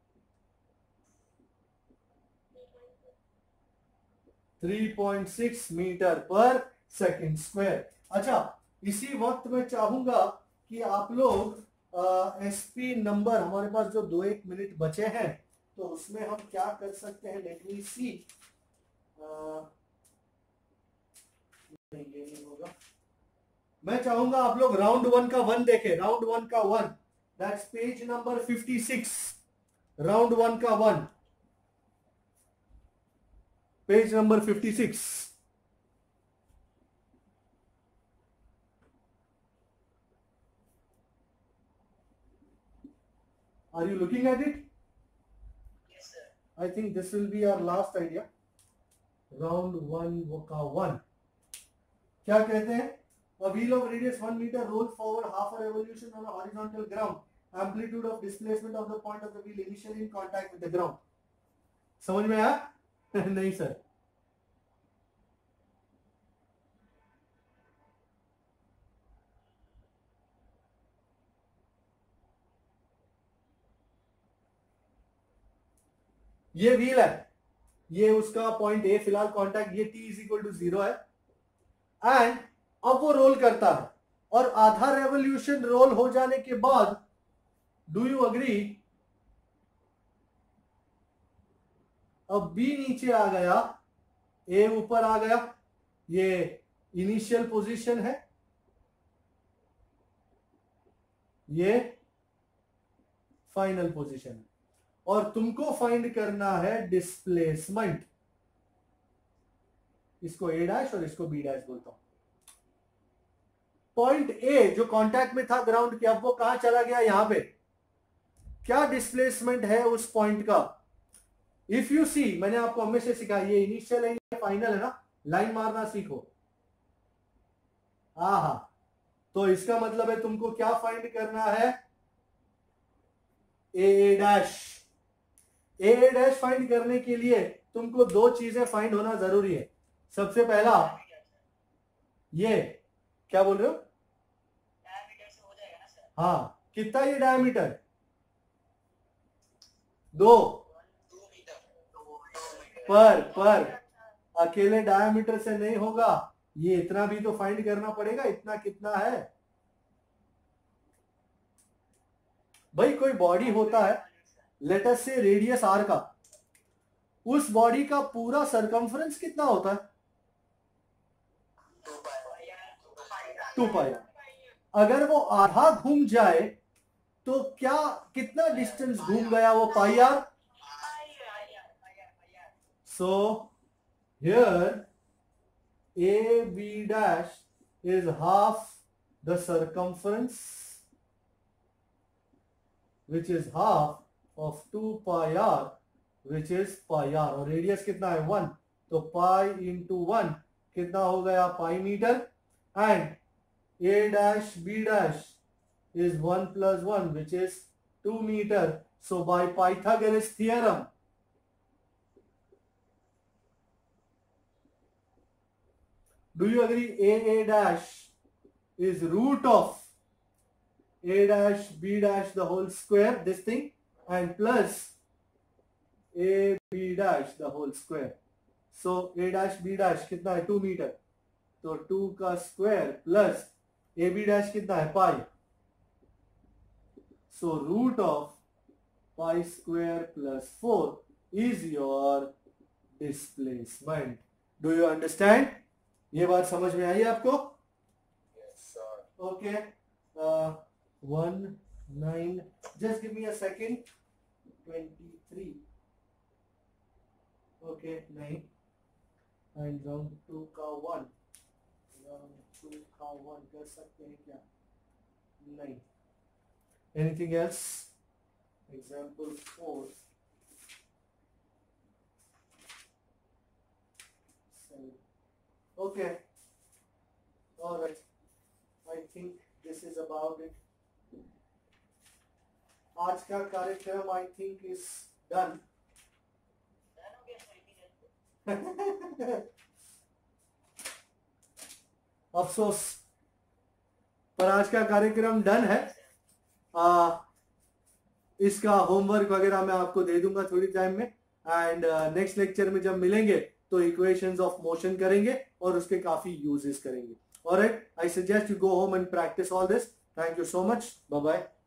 Three point six metre per second square. अच्छा, इसी वक्त मैं चाहूंगा कि आप लोग SP number, हमारे पास जो दो एक मिनट बचे हैं तो उसमें हम क्या कर सकते हैं, लेट मी सी। नहीं ये नहीं होगा। मैं चाहूंगा आप लोग राउंड वन का वन देखें, राउंड वन का one, that's page number fifty six, round one का one, page number fifty six. Are you looking at it? Yes, sir. I think this will be our last idea. Round one का one. क्या कहते हैं? A wheel of radius one meter rolls forward half a revolution on a horizontal ground. Amplitude of displacement of the point of the wheel initially in contact with the ground. समझ में आया? नहीं sir. ये wheel है, ये उसका point A, फिलहाल contact ये t is equal to zero है, एंड अब वो रोल करता है और आधा रेवोल्यूशन रोल हो जाने के बाद, डू यू अग्री, अब बी नीचे आ गया, ए ऊपर आ गया, ये इनिशियल पोजीशन है, ये फाइनल पोजीशन है, और तुमको फाइंड करना है डिस्प्लेसमेंट। इसको ए डैश और इसको बी डैश बोलता हूं। पॉइंट ए जो कांटेक्ट में था ग्राउंड के, अब वो कहां चला गया, यहां पे। क्या डिस्प्लेसमेंट है उस पॉइंट का? इफ यू सी, मैंने आपको हमेशा सिखाया, ये इनिशियल है, ये फाइनल है ना, लाइन मारना सीखो। हा हा, तो इसका मतलब है तुमको क्या फाइंड करना है, A dash. A dash find करने के लिए तुमको दो चीजें फाइंड होना जरूरी है। सबसे पहला, ये क्या बोल रहे हो? डायमीटर से हो जाएगा ना सर? हाँ, कितना ये डायमीटर? दो पर पर अकेले डायमीटर से नहीं होगा, ये इतना भी तो फाइंड करना पड़ेगा। इतना कितना है भाई? कोई बॉडी होता है, लेट अस से रेडियस आर का, उस बॉडी का पूरा सरकमफ्रेंस कितना होता है? Two pi. अगर वो आधा घूम जाए तो क्या, कितना डिस्टेंस घूम गया वो? Pi r. So here A B dash is half the circumference, which is half of two pi r, which is pi r, और रेडियस कितना है? वन, तो पाई इंटू वन कितना हो गया? Pi metre. And A dash B dash is one plus one, which is two metre. So by Pythagoras theorem, do you agree? A A dash is root of a dash b dash the whole square, this thing, and plus a b dash the whole square. So a dash b dash कितना है? Two metre, तो two का square plus a b dash कितना है? पाई। So root of pi square plus four is your displacement. Do you understand? ये बात समझ में आई आपको? Yes, sir. Okay. Uh, one nine, just give me a second. twenty-three, okay, nine, and round two का one, round two का one कर सकते हैं क्या? नहीं। Anything else? Example four, seven. Okay, all right, I think this is about it. आज का कार्यक्रम आई थिंक इज डन। अफसोस, पर आज का कार्यक्रम डन है। आ, इसका होमवर्क वगैरह मैं आपको दे दूंगा थोड़ी टाइम में, एंड नेक्स्ट लेक्चर में जब मिलेंगे तो इक्वेशंस ऑफ मोशन करेंगे और उसके काफी यूजेस करेंगे। Alright, I suggest you go home and practise all this. Thank you so much, bye bye.